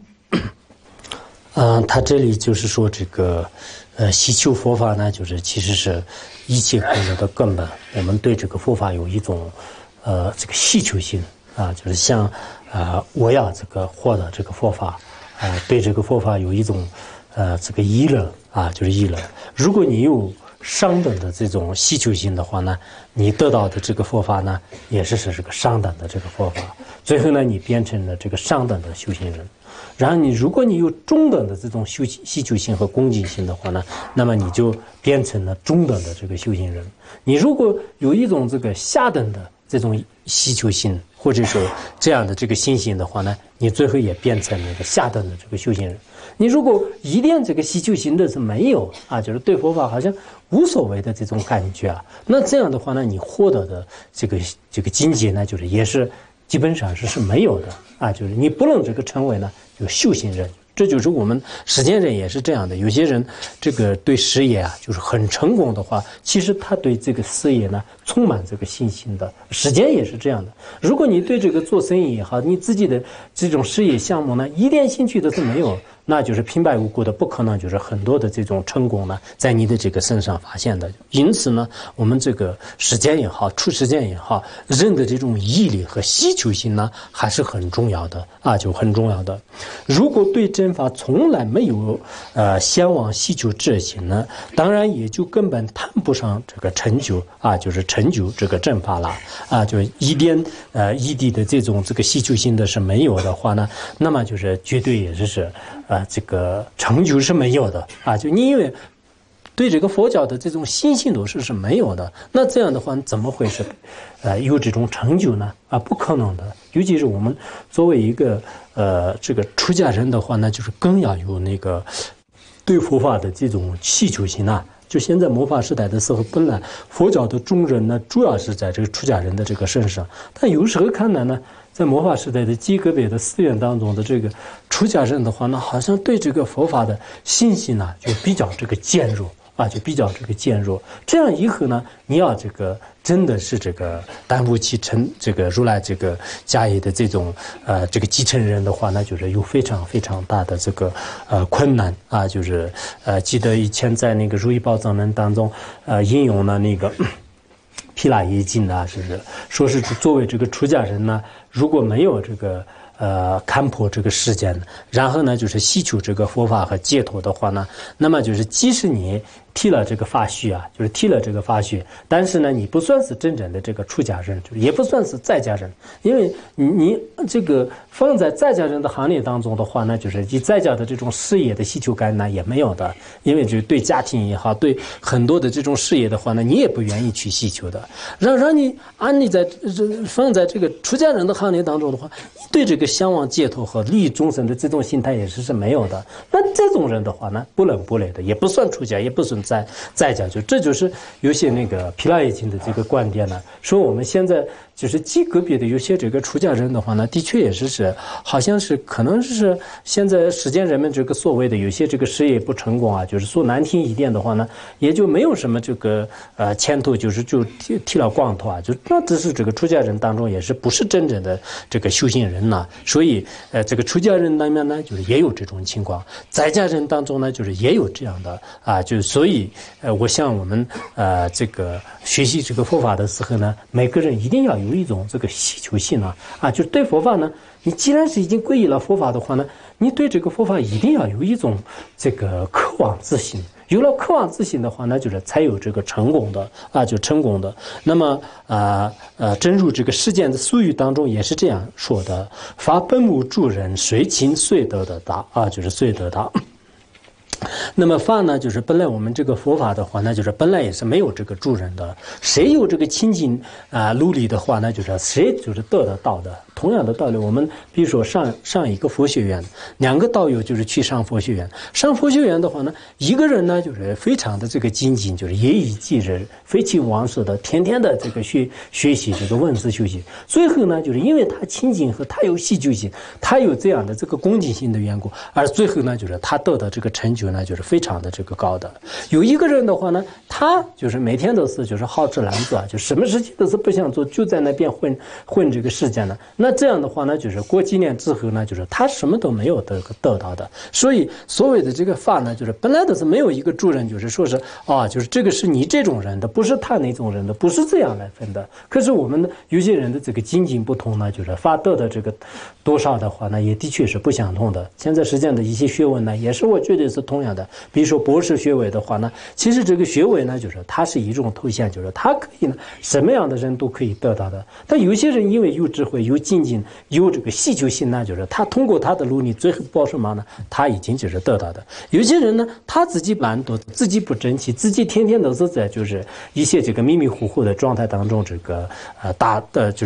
嗯，他这里就是说这个，呃，习求佛法呢，就是其实是一切功德的根本。我们对这个佛法有一种。呃，这个需求性啊，就是像啊，我要这个获得这个佛法，啊，对这个佛法有一种呃这个依乐啊，就是依乐。如果你有上等的这种需求性的话呢，你得到的这个佛法呢，也是是这个上等的这个佛法。最后呢，你变成了这个上等的修行人。然后你如果你有中等的这种修需求性和恭敬心的话呢，那么你就变成了中等的这个修行人。你如果有一种这个下等的这种需求性，或者说这样的这个信心的话呢，你最后也变成那个下等的这个修行人。你如果一点这个需求性的是没有啊，就是对佛法好像无所谓的这种感觉啊，那这样的话呢，你获得的这个这个境界呢，就是也是基本上是是没有的啊，就是你不能这个成为呢就修行人。这就是我们实践人也是这样的，有些人这个对事业啊，就是很成功的话，其实他对这个事业呢充满这个信心的。实践也是这样的，如果你对这个做生意也好，你自己的这种事业项目呢，一点兴趣都是没有，那就是平白无故的，不可能就是很多的这种成功呢，在你的这个身上发现的。因此呢，我们这个实践也好，出实践也好，人的这种毅力和需求性呢，还是很重要的啊，就很重要的。如果对真法从来没有呃向往需求这些呢，当然也就根本谈不上这个成就啊，就是成就这个正法了啊，就一点呃一滴的这种这个需求性的是没有的话呢，那么就是绝对也是是呃这个成就是没有的啊，就你因为对这个佛教的这种信心度是是没有的，那这样的话怎么会是呃有这种成就呢？啊，不可能的。尤其是我们作为一个呃这个出家人的话呢，就是更要有那个对佛法的这种需求性啊。就现在末法时代的时候，本来佛教的重任呢，主要是在这个出家人的这个身上，但有时候看来呢，在末法时代的极个别的寺院当中的这个出家人的话呢，好像对这个佛法的信心呢，就比较这个减弱。啊，就比较这个减弱，这样以后呢，你要这个真的是这个担负起承这个如来这个家业的这种呃这个继承人的话，那就是有非常非常大的这个呃困难啊，就是呃记得以前在那个《如意宝藏论》当中呃引用了那个毗拉耶经啊，是不是说是作为这个出家人呢，如果没有这个。呃，看破这个世间，然后呢，就是希求这个佛法和解脱的话呢，那么就是即使你剃了这个发须啊，就是剃了这个发须，但是呢，你不算是真正的这个出家人，就是也不算是在家人，因为你你这个放在在家人的行列当中的话呢，就是你在家的这种事业的需求感呢也没有的，因为就对家庭也好，对很多的这种事业的话呢，你也不愿意去需求的，让让你安利在放在这个出家人的行列当中的话，对这个向往解脱和利益众生的这种心态也是是没有的。那这种人的话呢，不冷不热的，也不算出家，也不算在在家，就这就是有些那个毗拉耶经的这个观点呢，说我们现在就是极个别的有些这个出家人的话呢，的确也是是好像是可能是现在世间人们这个所谓的有些这个事业不成功啊，就是说难听一点的话呢，也就没有什么这个呃前途，就是就剃剃了光头啊，就那只是这个出家人当中也是不是真正的这个修行人呐、啊。所以，呃，这个出家人里面呢，就是也有这种情况；在家人当中呢，就是也有这样的啊，就是所以，呃，我想我们呃这个学习这个佛法的时候呢，每个人一定要有一种这个需求性啊，啊，就是对佛法呢，你既然是已经皈依了佛法的话呢，你对这个佛法一定要有一种这个渴望之心。有了渴望之心的话，那就是才有这个成功的啊，就成功的。那么啊呃，正如这个世间的俗语当中也是这样说的：“法本无助人，随勤随得的大啊，就是随得大。”那么法呢，就是本来我们这个佛法的话，那就是本来也是没有这个助人的。谁有这个亲近啊努力的话，那就是谁就是得得到的。同样的道理，我们比如说上上一个佛学院，两个道友就是去上佛学院。上佛学院的话呢，一个人呢就是非常的这个精进，就是夜以继日、废寝忘食的，天天的这个学学习这个文字修习。最后呢，就是因为他亲近和他有喜求心，他有这样的这个恭敬心的缘故，而最后呢，就是他得的这个成就呢，就是非常的这个高的。有一个人的话呢，他就是每天都是就是好吃懒做啊，就什么事情都是不想做，就在那边混混这个世界呢。那这样的话呢，就是过几年之后呢，就是他什么都没有得得到的。所以所谓的这个法呢，就是本来都是没有一个助人，就是说是啊，就是这个是你这种人的，不是他那种人的，不是这样来分的。可是我们的有些人的这个精进不同呢，就是法得的这个多少的话呢，也的确是不相同的。现在实际上的一些学问呢，也是我觉得是同样的。比如说博士学位的话呢，其实这个学位呢，就是它是一种头衔，就是它可以呢，什么样的人都可以得到的。但有些人因为有智慧、有精进、有这个需求心呢，就是他通过他的努力，最后报什么呢？他已经就是得到的。有些人呢，他自己懒惰，自己不争气，自己天天都是在就是一些这个迷迷糊糊的状态当中，这个呃大的就是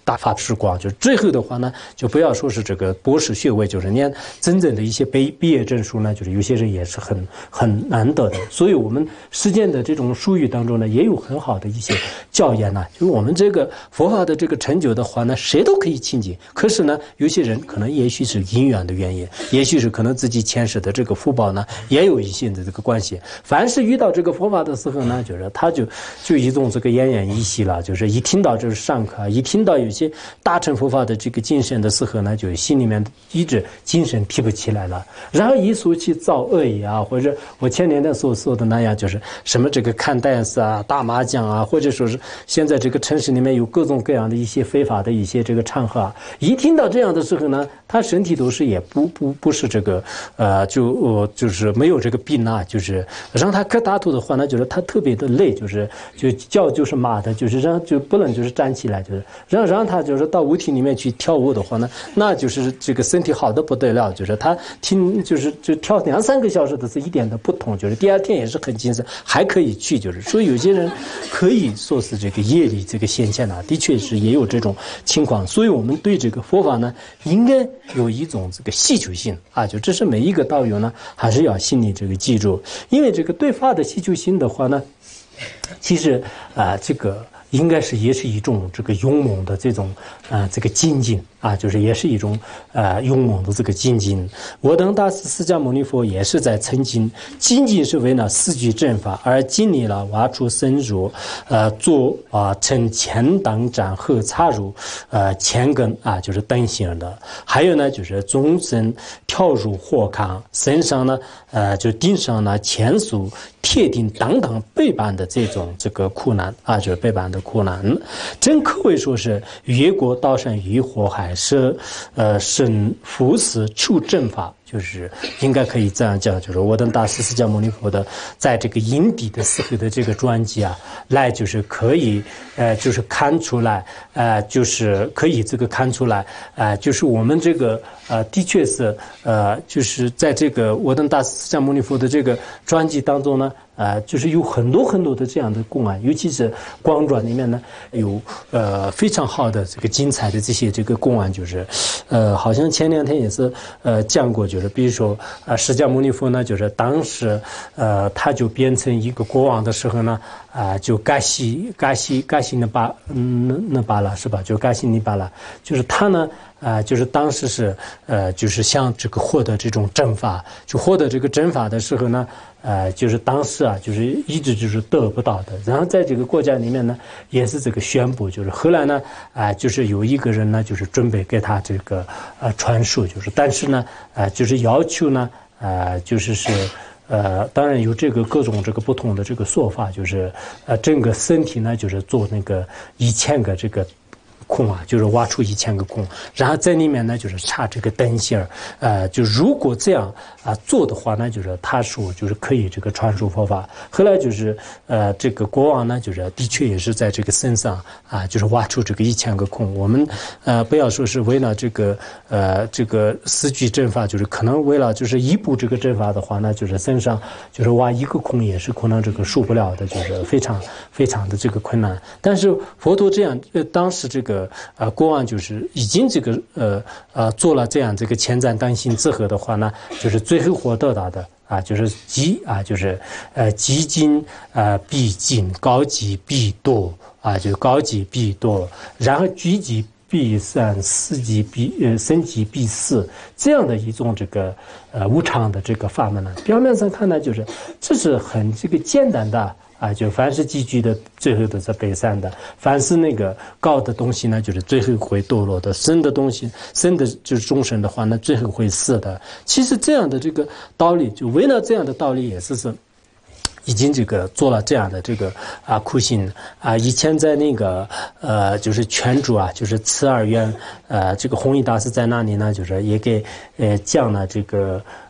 大法时光，就是最后的话呢，就不要说是这个博士学位，就是连真正的一些毕毕业证书呢，就是有些人也是很很难得的。所以我们实践的这种术语当中呢，也有很好的一些教言呢、啊，就是我们这个佛法的这个成就的话呢，谁都可以亲近。可是呢，有些人可能也许是因缘的原因，也许是可能自己前世的这个福报呢，也有一些的这个关系。凡是遇到这个佛法的时候呢，就是他就就一种这个奄奄一息了，就是一听到就是上课，一听到有些大乘佛法的这个精神的时候呢，就心里面一直精神提不起来了。然后一说起造恶业啊，或者我前年的所说的那样，就是什么这个看电视啊、打麻将啊，或者说是现在这个城市里面有各种各样的一些非法的一些这个场合啊，一听到这样的时候呢，他身体都是也不不不是这个呃就呃就是没有这个病啊，就是让他磕大头的话呢，就是他特别的累，就是就脚就是麻的，就是让就不能就是站起来，就是让让他就是到舞厅里面去跳舞的话呢，那就是这个身体好的不得了，就是他听就是就跳两三个小时都是一点都不痛，就是第二天也是很精神，还可以去，就是所以有些人可以说是这个业力这个现象啊，的确是也有这种情况，所以我们对这个佛法呢，应该有一种这个希求性啊，就这是每一个道友呢，还是要心里这个记住，因为这个对法的希求心的话呢，其实啊、呃，这个应该是也是一种这个勇猛的这种啊、呃、这个精进啊，就是也是一种呃勇猛的这个精进。我等大师释迦牟尼佛也是在曾经仅仅是为了四句正法而经历了挖出深入，呃做啊成前当斩后插入呃前根啊，就是灯形的。还有呢，就是终身跳入火坑，身上呢呃就顶上呢前束铁钉当当背板的这种这个苦难啊，就是背板的苦难，真可谓说是越过刀山与火海，是呃生福死求正法，就是应该可以这样讲，就是我等大师释迦牟尼佛的在这个因地的时候的这个专辑啊，来就是可以呃就是看出来呃就是可以这个看出来呃就是我们这个呃的确是呃就是在这个我等大师释迦牟尼佛的这个专辑当中呢。呃，就是有很多很多的这样的公案，尤其是光传里面呢，有呃非常好的这个精彩的这些这个公案，就是呃，好像前两天也是呃讲过，就是比如说呃释迦牟尼佛呢，就是当时呃他就变成一个国王的时候呢，啊、呃、就嘎西嘎西嘎西那巴嗯那那巴拉是吧？就嘎西尼巴拉，就是他呢。啊、呃，就是当时是呃，就是想这个获得这种正法，就获得这个正法的时候呢，呃，就是当时啊，就是一直就是得不到的。然后在这个国家里面呢，也是这个宣布，就是后来呢，啊、呃，就是有一个人呢，就是准备给他这个呃传授，就是但是呢，呃，就是要求呢，呃，就是是。呃，当然有这个各种这个不同的这个说法，就是呃，整个身体呢，就是做那个一千个这个。空啊，就是挖出一千个空，然后在里面呢，就是插这个灯芯儿，呃，就如果这样啊、呃、做的话呢，就是他说就是可以这个传授佛法。后来就是呃，这个国王呢，就是的确也是在这个身上啊，就是挖出这个一千个空。我们呃不要说是为了这个呃这个四句正法，就是可能为了就是一部这个正法的话呢，就是身上就是挖一个空也是可能这个受不了的，就是非常非常的这个困难。但是佛陀这样，呃，当时这个。呃，国王就是已经这个呃呃做了这样这个前瞻当心之后的话呢，就是最后获得到的啊，就是积啊，就是呃积金呃必进，高积必多啊，就高积必多，然后聚集必散，四积必呃生积必死，这样的一种这个呃无常的这个法门呢，表面上看呢，就是这是很这个简单的。啊，就凡是积聚的，最后都是被散的；凡是那个高的东西呢，就是最后会堕落的；深的东西，深的就是众生的话呢，最后会死的。其实这样的这个道理，就为了这样的道理，也是是已经这个做了这样的这个啊苦行啊。以前在那个呃，就是全主啊，就是慈二院呃，这个弘一大师在那里呢，就是也给呃讲了这个。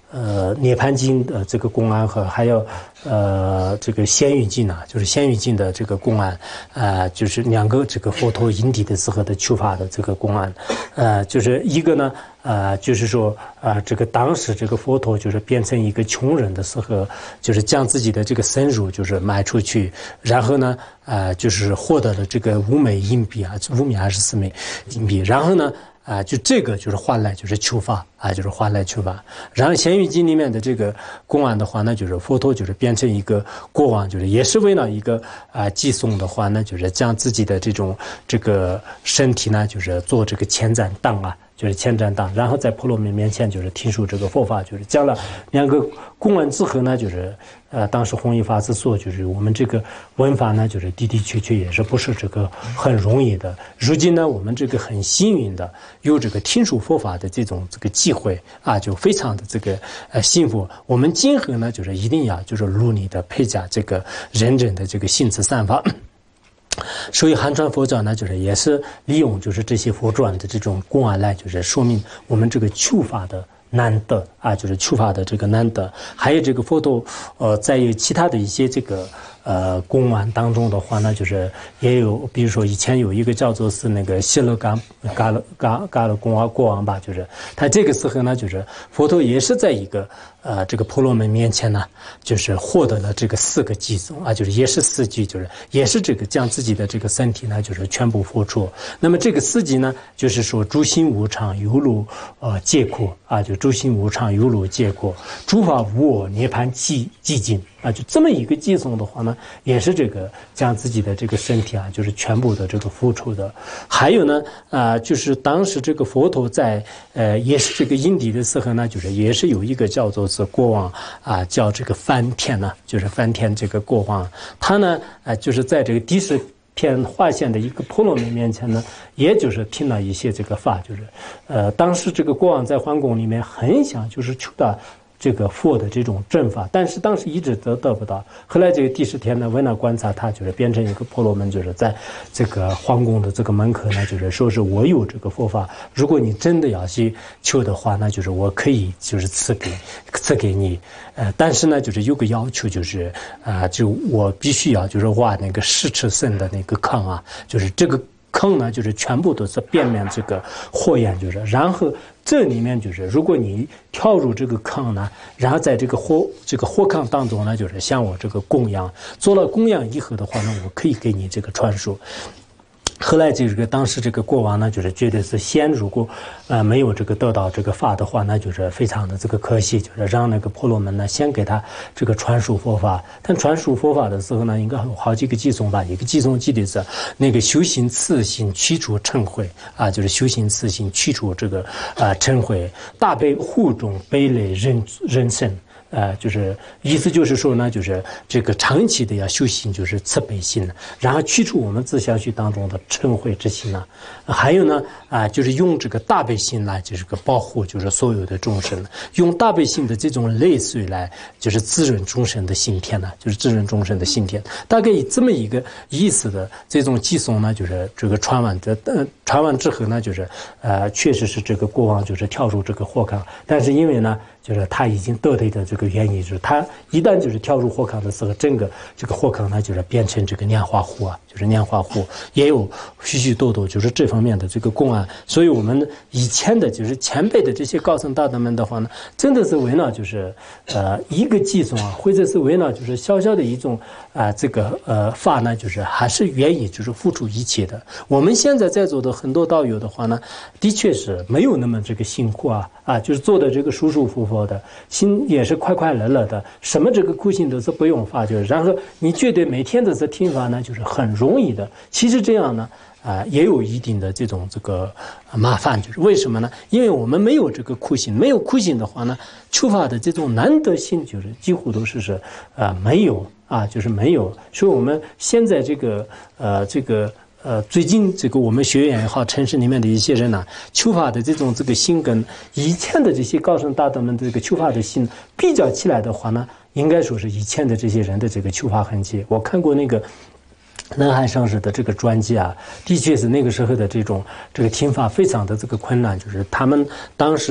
呃涅槃经的这个公案和还有呃这个仙域经啊，就是仙域经的这个公案，呃就是两个这个佛陀引体的时候的求法的这个公案，呃就是一个呢呃就是说呃这个当时这个佛陀就是变成一个穷人的时候，就是将自己的这个身乳就是卖出去，然后呢呃就是获得了这个五枚硬币啊，五枚还是四枚硬币，然后呢。啊，就这个就是换来就是求法啊，就是换来求法。然后《咸鱼经》里面的这个公案的话呢，就是佛陀就是变成一个国王，就是也是为了一个啊寄送的话呢，就是将自己的这种这个身体呢，就是做这个前瞻当啊。就是前瞻当，然后在婆罗门面前就是听说这个佛法，就是讲了两个公案之后呢，就是呃，当时弘一法师说，就是我们这个文法呢，就是的的确确也是不是这个很容易的。如今呢，我们这个很幸运的有这个听说佛法的这种这个机会啊，就非常的这个呃幸福。我们今后呢，就是一定要就是努力的培养这个认真的这个信持善法。所以汉传佛教呢，就是也是利用就是这些佛传的这种公案来，就是说明我们这个求法的难得啊，就是求法的这个难得。还有这个佛陀，呃，在有其他的一些这个呃公案当中的话呢，就是也有，比如说以前有一个叫做是那个希勒嘎嘎勒嘎嘎勒公王国王吧，就是他这个时候呢，就是佛陀也是在一个呃这个婆罗门面前呢，就是获得了这个四个偈颂啊，就是也是四句，就是也是这个将自己的这个身体呢，就是全部付出。那么这个四偈呢，就是说诸行无常，犹如呃皆苦啊，就诸行无常，犹如皆苦，诸法无我，涅槃寂寂静。啊，就这么一个偈颂的话呢，也是这个将自己的这个身体啊，就是全部的这个付出的。还有呢，啊、呃，就是当时这个佛陀在呃，也是这个因地的时候呢，就是也是有一个叫做是国王啊、呃，叫这个梵天呢，就是梵天这个国王，他呢，啊、呃，就是在这个第十片划线的一个婆罗门面前呢，也就是听了一些这个法，就是呃，当时这个国王在皇宫里面很想就是求到这个佛的这种正法，但是当时一直得得不到。后来这个第十天呢，为了观察他，就是变成一个婆罗门，就是在这个皇宫的这个门口呢，就是说是我有这个佛法，如果你真的要去求的话，那就是我可以就是赐给赐给你，呃，但是呢，就是有个要求，就是啊、呃，就我必须要就是挖那个十尺深的那个坑啊，就是这个坑呢，就是全部都是遍面这个火焰，就是然后。这里面就是，如果你跳入这个坑呢，然后在这个火这个火坑当中呢，就是向我这个供养，做了供养以后的话呢，我可以给你这个传输。后来这个当时这个国王呢，就是觉得是先如果呃没有这个得到这个法的话，那就是非常的这个可惜，就是让那个婆罗门呢先给他这个传输佛法。但传输佛法的时候呢，应该有好几个偈颂吧，一个偈颂记的是那个修行次心去除嗔恚啊，就是修行次心去除这个啊嗔恚，大悲护众悲类人人生。呃，就是意思就是说呢，就是这个长期的要修行，就是慈悲心，然后去除我们自相续当中的嗔恚之心呢。还有呢，啊、呃，就是用这个大悲心来，就是个保护，就是所有的众生，用大悲心的这种泪水来，就是滋润众生的心田呢，就是滋润众生的心田。大概以这么一个意思的这种偈颂呢，就是这个传完的，呃，传完之后呢，就是呃，确实是这个国王就是跳入这个火坑，但是因为呢。就是他已经得对的这个原因，就是他一旦就是跳入火坑的时候，整个这个火坑呢就是变成这个莲花湖啊，就是莲花湖，也有许许多多就是这方面的这个公案。所以我们以前的就是前辈的这些高僧大德们的话呢，真的是为了就是呃一个偈颂啊，或者是为了就是小小的一种啊、呃、这个呃法呢，就是还是愿意就是付出一切的。我们现在在座的很多道友的话呢，的确是没有那么这个辛苦啊啊，就是做的这个舒舒服服。的心也是快快乐乐的，什么这个苦心都是不用发，就是然后你觉得每天的这听法呢，就是很容易的。其实这样呢，啊、呃，也有一定的这种这个麻烦，就是为什么呢？因为我们没有这个苦心，没有苦心的话呢，求法的这种难得性就是几乎都是是啊、呃、没有啊，就是没有。所以我们现在这个呃这个。呃，最近这个我们学院也好，城市里面的一些人呢、啊，求法的这种这个心跟以前的这些高僧大德们这个求法的心比较起来的话呢，应该说是以前的这些人的这个求法痕迹。我看过那个南海上师的这个专辑啊，的确是那个时候的这种这个听法非常的这个困难，就是他们当时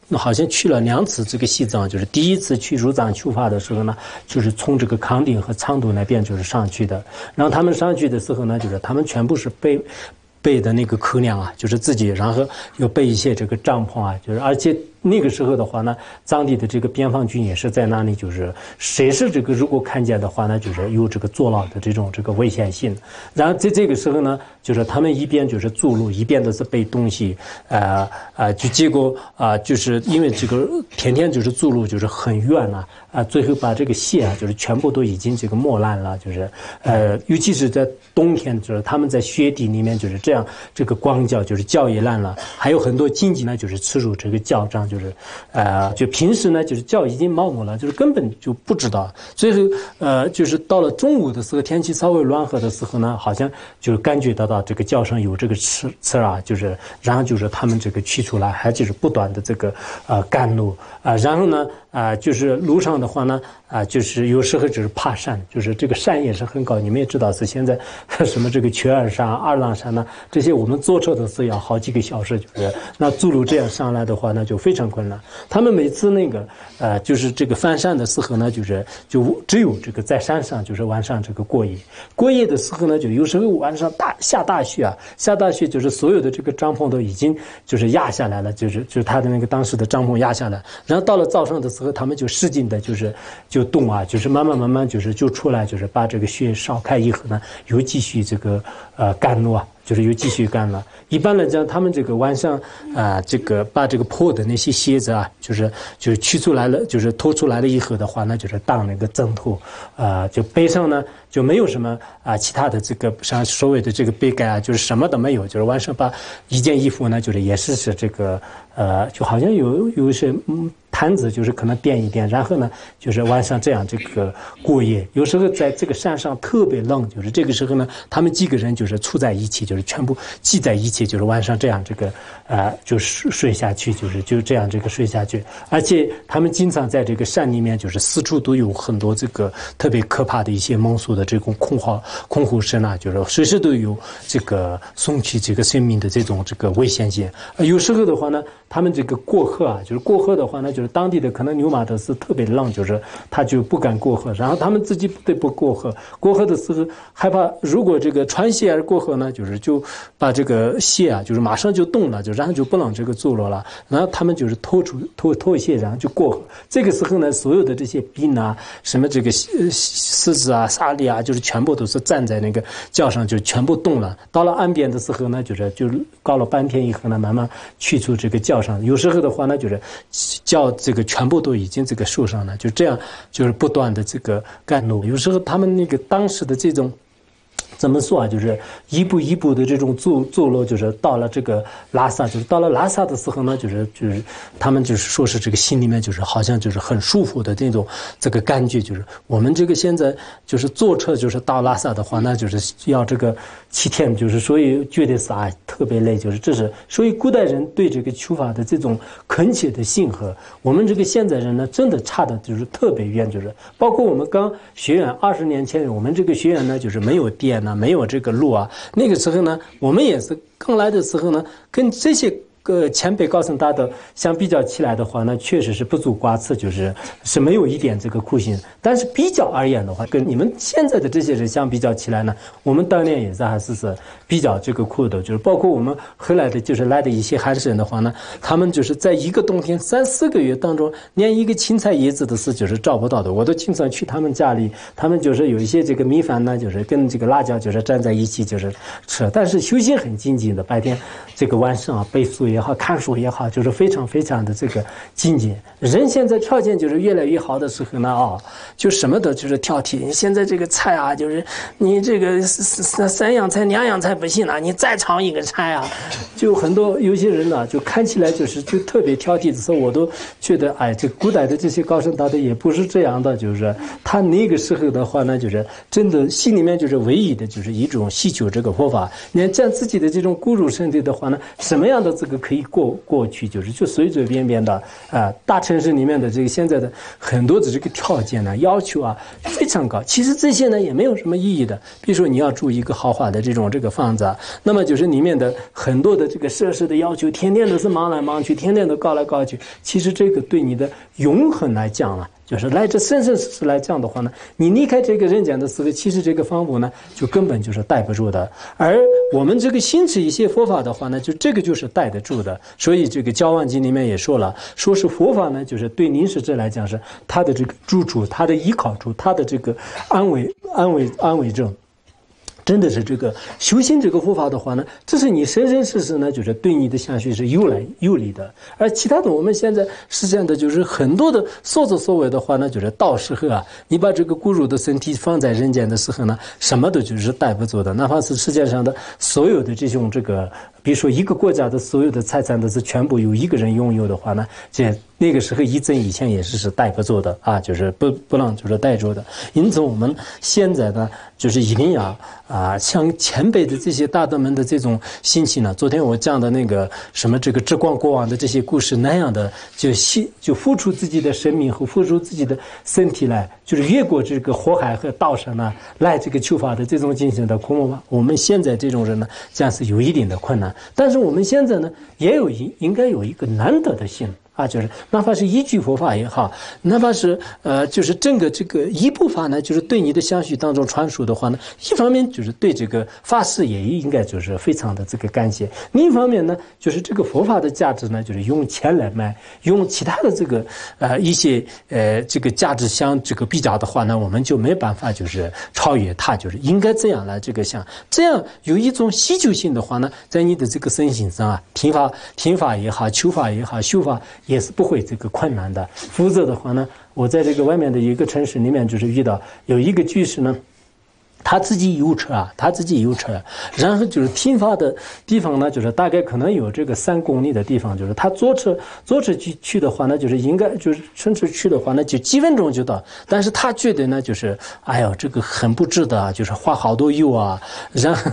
好像去了两次这个西藏，就是第一次去入藏出发的时候呢，就是从这个康定和昌都那边就是上去的。然后他们上去的时候呢，就是他们全部是背背的那个口粮啊，就是自己，然后又备一些这个帐篷啊，就是而且那个时候的话呢，藏地的这个边防军也是在那里，就是谁是这个如果看见的话呢，就是有这个坐牢的这种这个危险性。然后在这个时候呢，就是他们一边就是走路，一边都是背东西，呃呃，就结果啊、呃，就是因为这个天天就是走路就是很远了啊、呃，最后把这个鞋啊，就是全部都已经这个磨烂了，就是呃，尤其是在冬天，就是他们在雪地里面就是这样，这个光脚就是脚也烂了，还有很多荆棘呢，就是刺入这个脚上。就是，呃，就平时呢，就是脚已经麻木了，就是根本就不知道。最后，呃，就是到了中午的时候，天气稍微暖和的时候呢，好像就感觉得到这个脚上有这个刺刺啊，就是，然后就是他们这个取出来，还就是不断的这个呃赶路啊、呃，然后呢，啊、呃，就是路上的话呢，啊、呃，就是有时候就是爬山，就是这个山也是很高，你们也知道是现在什么这个雀儿山、二郎山呢，这些我们坐车的时候要好几个小时，就是那走路这样上来的话呢，就非常困难。他们每次那个呃，就是这个翻山的时候呢，就是就只有这个在山上，就是晚上这个过夜。过夜的时候呢，就有时候晚上大下大雪啊，下大雪就是所有的这个帐篷都已经就是压下来了，就是就是他的那个当时的帐篷压下来。然后到了早上的时候，他们就使劲的，就是就动啊，就是慢慢慢慢就是就出来，就是把这个雪烧开以后呢，又继续这个呃赶路啊。就是又继续干了。一般来讲，他们这个晚上啊、呃，这个把这个破的那些鞋子啊，就是就是取出来了，就是脱出来了以后的话，那就是当那个枕头，啊、呃，就背上呢就没有什么啊、呃、其他的这个像所谓的这个背盖啊，就是什么都没有，就是晚上把一件衣服呢，就是也是是这个呃，就好像有有一些嗯。毯子就是可能垫一垫，然后呢，就是晚上这样这个过夜。有时候在这个山上特别冷，就是这个时候呢，他们几个人就是处在一起，就是全部挤在一起，就是晚上这样这个呃，就睡睡下去，就是就这样这个睡下去。而且他们经常在这个山里面，就是四处都有很多这个特别可怕的一些猛兽的这种恐慌恐怖声啊，就是随时都有这个送去这个生命的这种这个危险性。呃，有时候的话呢，他们这个过河啊，就是过河的话呢，就是当地的可能牛马都是特别冷，就是他就不敢过河，然后他们自己不得不过河。过河的时候害怕，如果这个穿鞋而过河呢，就是就把这个鞋啊，就是马上就冻了，就然后就不能这个走路了。然后他们就是脱出脱脱鞋，然后就过河。这个时候呢，所有的这些兵啊，什么这个狮子啊、沙粒啊，就是全部都是站在那个脚上，就全部冻了。到了岸边的时候呢，就是就搞了半天以后呢，慢慢去除这个脚上。有时候的话呢，就是脚这个全部都已经这个受伤了，就这样就是不断的这个赶路。有时候他们那个当时的这种怎么说啊，就是一步一步的这种走走路，就是到了这个拉萨，就是到了拉萨的时候呢，就是就是他们就是说是这个心里面就是好像就是很舒服的那种这个感觉，就是我们这个现在就是坐车就是到拉萨的话，那就是要这个七天，就是所以觉得是啊特别累，就是这是所以古代人对这个出发的这种恳切的心和我们这个现在人呢，真的差的就是特别远，就是包括我们刚学院二十年前，我们这个学院呢就是没有电呢，没有这个路啊，那个时候呢，我们也是刚来的时候呢，跟这些个前辈高僧大德相比较起来的话呢，确实是不足挂齿，就是是没有一点这个苦心。但是比较而言的话，跟你们现在的这些人相比较起来呢，我们当年也是还是是比较这个苦的，就是包括我们后来的就是来的一些汉人的话呢，他们就是在一个冬天三四个月当中，连一个青菜叶子的事就是找不到的。我都经常去他们家里，他们就是有一些这个米饭呢，就是跟这个辣椒就是站在一起就是吃，但是修行很精进的，白天这个晚上啊背书也好，看书也好，就是非常非常的这个精进。人现在条件就是越来越好的时候呢，啊，就什么的就是挑剔。现在这个菜啊，就是你这个三三样菜两样菜不行啊，你再炒一个菜啊，就很多有些人呢、啊，就看起来就是就特别挑剔的时候，我都觉得，哎，这古代的这些高僧大德也不是这样的，就是他那个时候的话呢，就是真的心里面就是唯一的就是一种祈求这个佛法。你将自己的这种固入身体的话呢，什么样的这个可以过过去，就是就随随便便的啊、呃，大城市里面的这个现在的很多的这个条件呢、要求啊非常高。其实这些呢也没有什么意义的。比如说你要住一个豪华的这种这个房子啊，那么就是里面的很多的这个设施的要求，天天都是忙来忙去，天天都高来高去。其实这个对你的永恒来讲啊，就是来这生生世世来讲的话呢，你离开这个人间的时候，其实这个房屋呢就根本就是带不住的。而我们这个新持一些佛法的话呢，就这个就是带得住的。所以这个《交万经》里面也说了，说是佛法呢，就是对临世者来讲是他的这个住处，他的依靠处，他的这个安慰、安慰、安慰症。真的是这个修行这个佛法的话呢，这是你生生世世呢，就是对你的相续是有来有利的。而其他的我们现在实现的就是很多的所作所为的话呢，就是到时候啊，你把这个骨肉的身体放在人间的时候呢，什么都就是带不走的。哪怕是世界上的所有的这种这个，比如说一个国家的所有的财产都是全部由一个人拥有的话呢，这那个时候一针以前也是是带不走的啊，就是不不让就是带走的。因此我们现在呢，就是一定要啊，像前辈的这些大德们的这种心情呢，昨天我讲的那个什么这个智光国王的这些故事那样的，就牺就付出自己的生命和付出自己的身体来，就是越过这个火海和道山呢，来这个求法的这种精神的苦梦吧。我们现在这种人呢，这样是有一定的困难，但是我们现在呢，也有应应该有一个难得的心。啊，就是哪怕是一句佛法也好，哪怕是呃，就是整个这个一部法呢，就是对你的相续当中传输的话呢，一方面就是对这个法师也应该就是非常的这个感谢，另一方面呢，就是这个佛法的价值呢，就是用钱来买，用其他的这个呃一些呃这个价值相这个比较的话呢，我们就没办法就是超越它，就是应该这样来这个想，这样有一种希求性的话呢，在你的这个身心上啊，听法听法也好，求法也好，修法也是不会这个困难的。否则的话呢，我在这个外面的一个城市里面，就是遇到有一个居士呢，他自己有车啊，他自己有车，然后就是听法的地方呢，就是大概可能有这个三公里的地方，就是他坐车坐车去去的话呢，就是应该就是乘车去的话呢，就几分钟就到。但是他觉得呢，就是哎呦，这个很不值得啊，就是花好多油啊，然后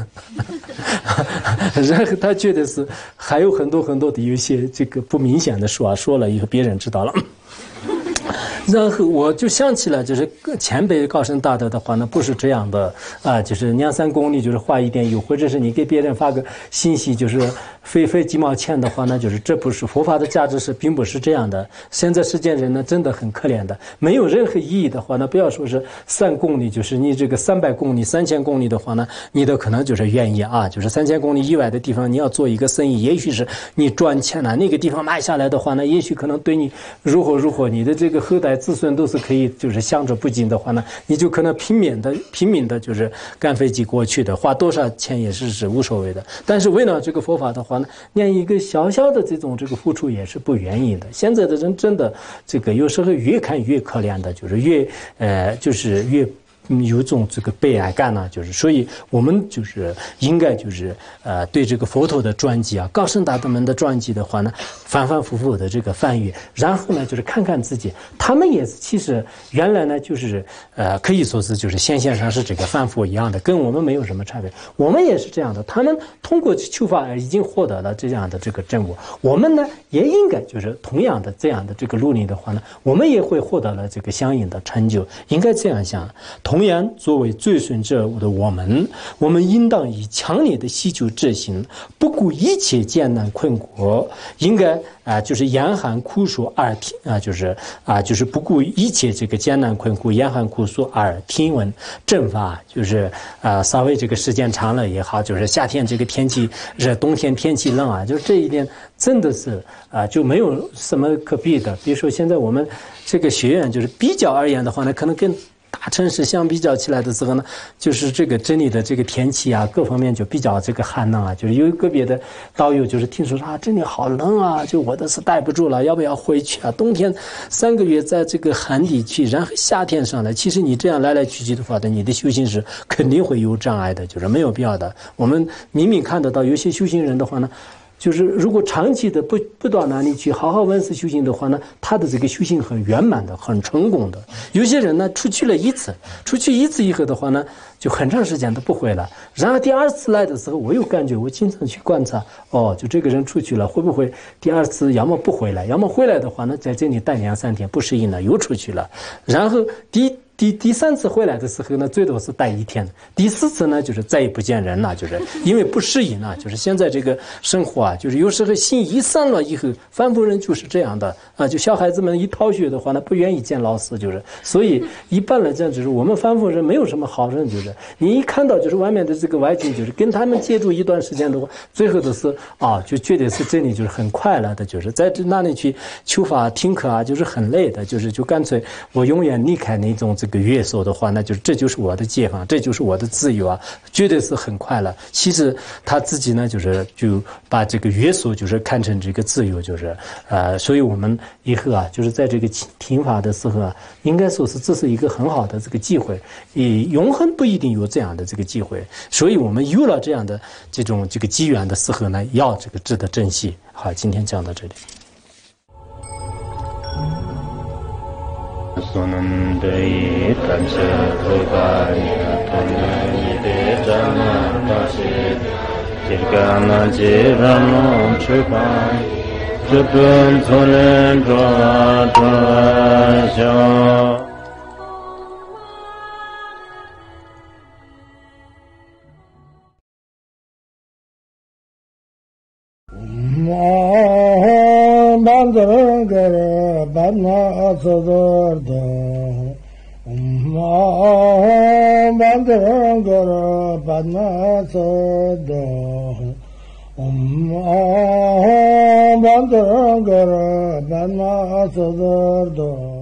然后他觉得是还有很多很多的有些这个不明显的说啊，说了以后别人知道了。然后我就想起了，就是前辈高僧大德的话呢，不是这样的啊，就是两三公里就是花一点油，或者是你给别人发个信息，就是费费几毛钱的话呢，就是这不是佛法的价值是并不是这样的。现在世间人呢，真的很可怜的，没有任何意义的话呢，不要说是三公里，就是你这个三百公里、三千公里的话呢，你的可能就是愿意啊，就是三千公里以外的地方，你要做一个生意，也许是你赚钱了，那个地方买下来的话呢，也许可能对你如何如何，你的这个后代子孙都是可以，就是享着不尽的话呢，你就可能拼命的拼命的，就是赶飞机过去的，花多少钱也是是无所谓的。但是为了这个佛法的话呢，连一个小小的这种这个付出也是不愿意的。现在的人真的这个有时候越看越可怜的，就是越呃就是越。有种这个悲哀感呢，就是所以我们就是应该就是呃对这个佛陀的传记啊，高僧大德们的传记的话呢，反反复复的这个翻阅，然后呢就是看看自己，他们也是其实原来呢就是呃可以说是就是显现上是这个凡夫一样的，跟我们没有什么差别，我们也是这样的，他们通过求法已经获得了这样的这个证悟，我们呢也应该就是同样的这样的这个努力的话呢，我们也会获得了这个相应的成就，应该这样想。同样，作为最顺者的我们，我们应当以强烈的希求之心，不顾一切艰难困苦，应该啊、呃，就是严寒苦暑而听啊，就是啊、呃，就是不顾一切这个艰难困苦、严寒苦暑而听闻正法，就是啊、呃，稍微这个时间长了也好，就是夏天这个天气热，冬天天气冷啊，就这一点真的是啊、呃，就没有什么可比的。比如说现在我们这个学院，就是比较而言的话呢，可能跟大城市相比较起来的时候呢，就是这个这里的这个天气啊，各方面就比较这个寒冷啊。就是有个别的导游就是听说啊，这里好冷啊，就我的是待不住了，要不要回去啊？冬天三个月在这个寒地去，然后夏天上来，其实你这样来来去去的话的，你的修行是肯定会有障碍的，就是没有必要的。我们明明看得到有些修行人的话呢， 就是如果长期的不不到哪里去好好闻思修行的话呢，他的这个修行很圆满的，很成功的。有些人呢出去了一次，出去一次以后的话呢，就很长时间都不回来。然后第二次来的时候，我有感觉，我经常去观察，哦，就这个人出去了，会不会第二次要么不回来，要么回来的话呢，在这里待两三天不适应了，又出去了。然后第第第三次回来的时候呢，最多是待一天；第四次呢，就是再也不见人了，就是因为不适应啊。就是现在这个生活啊，就是有时候心一散了以后，凡夫人就是这样的啊。就小孩子们一逃学的话呢，不愿意见老师，就是所以一般来讲，就是我们凡夫人没有什么好人，就是你一看到就是外面的这个外境，就是跟他们接触一段时间的话，最后都是啊，就觉得是这里就是很快乐的，就是在这那里去求法听课啊，就是很累的，就是就干脆我永远离开那种。这个约束的话，那就这就是我的解放，这就是我的自由啊，绝对是很快乐。其实他自己呢，就是就把这个约束就是看成这个自由，就是呃，所以我们以后啊，就是在这个听法的时候啊，应该说是这是一个很好的这个机会，也永恒不一定有这样的这个机会，所以我们有了这样的这种这个机缘的时候呢，要这个值得珍惜。好，今天讲到这里。 Sonam dei kanche thukaya tanai de jana tashi kirgana jirano chukai chupun tholen dwa dwa sho Bandara Badna Sadarda Umma Bandara Badna Sadarda Umma Bandara Badna Sadarda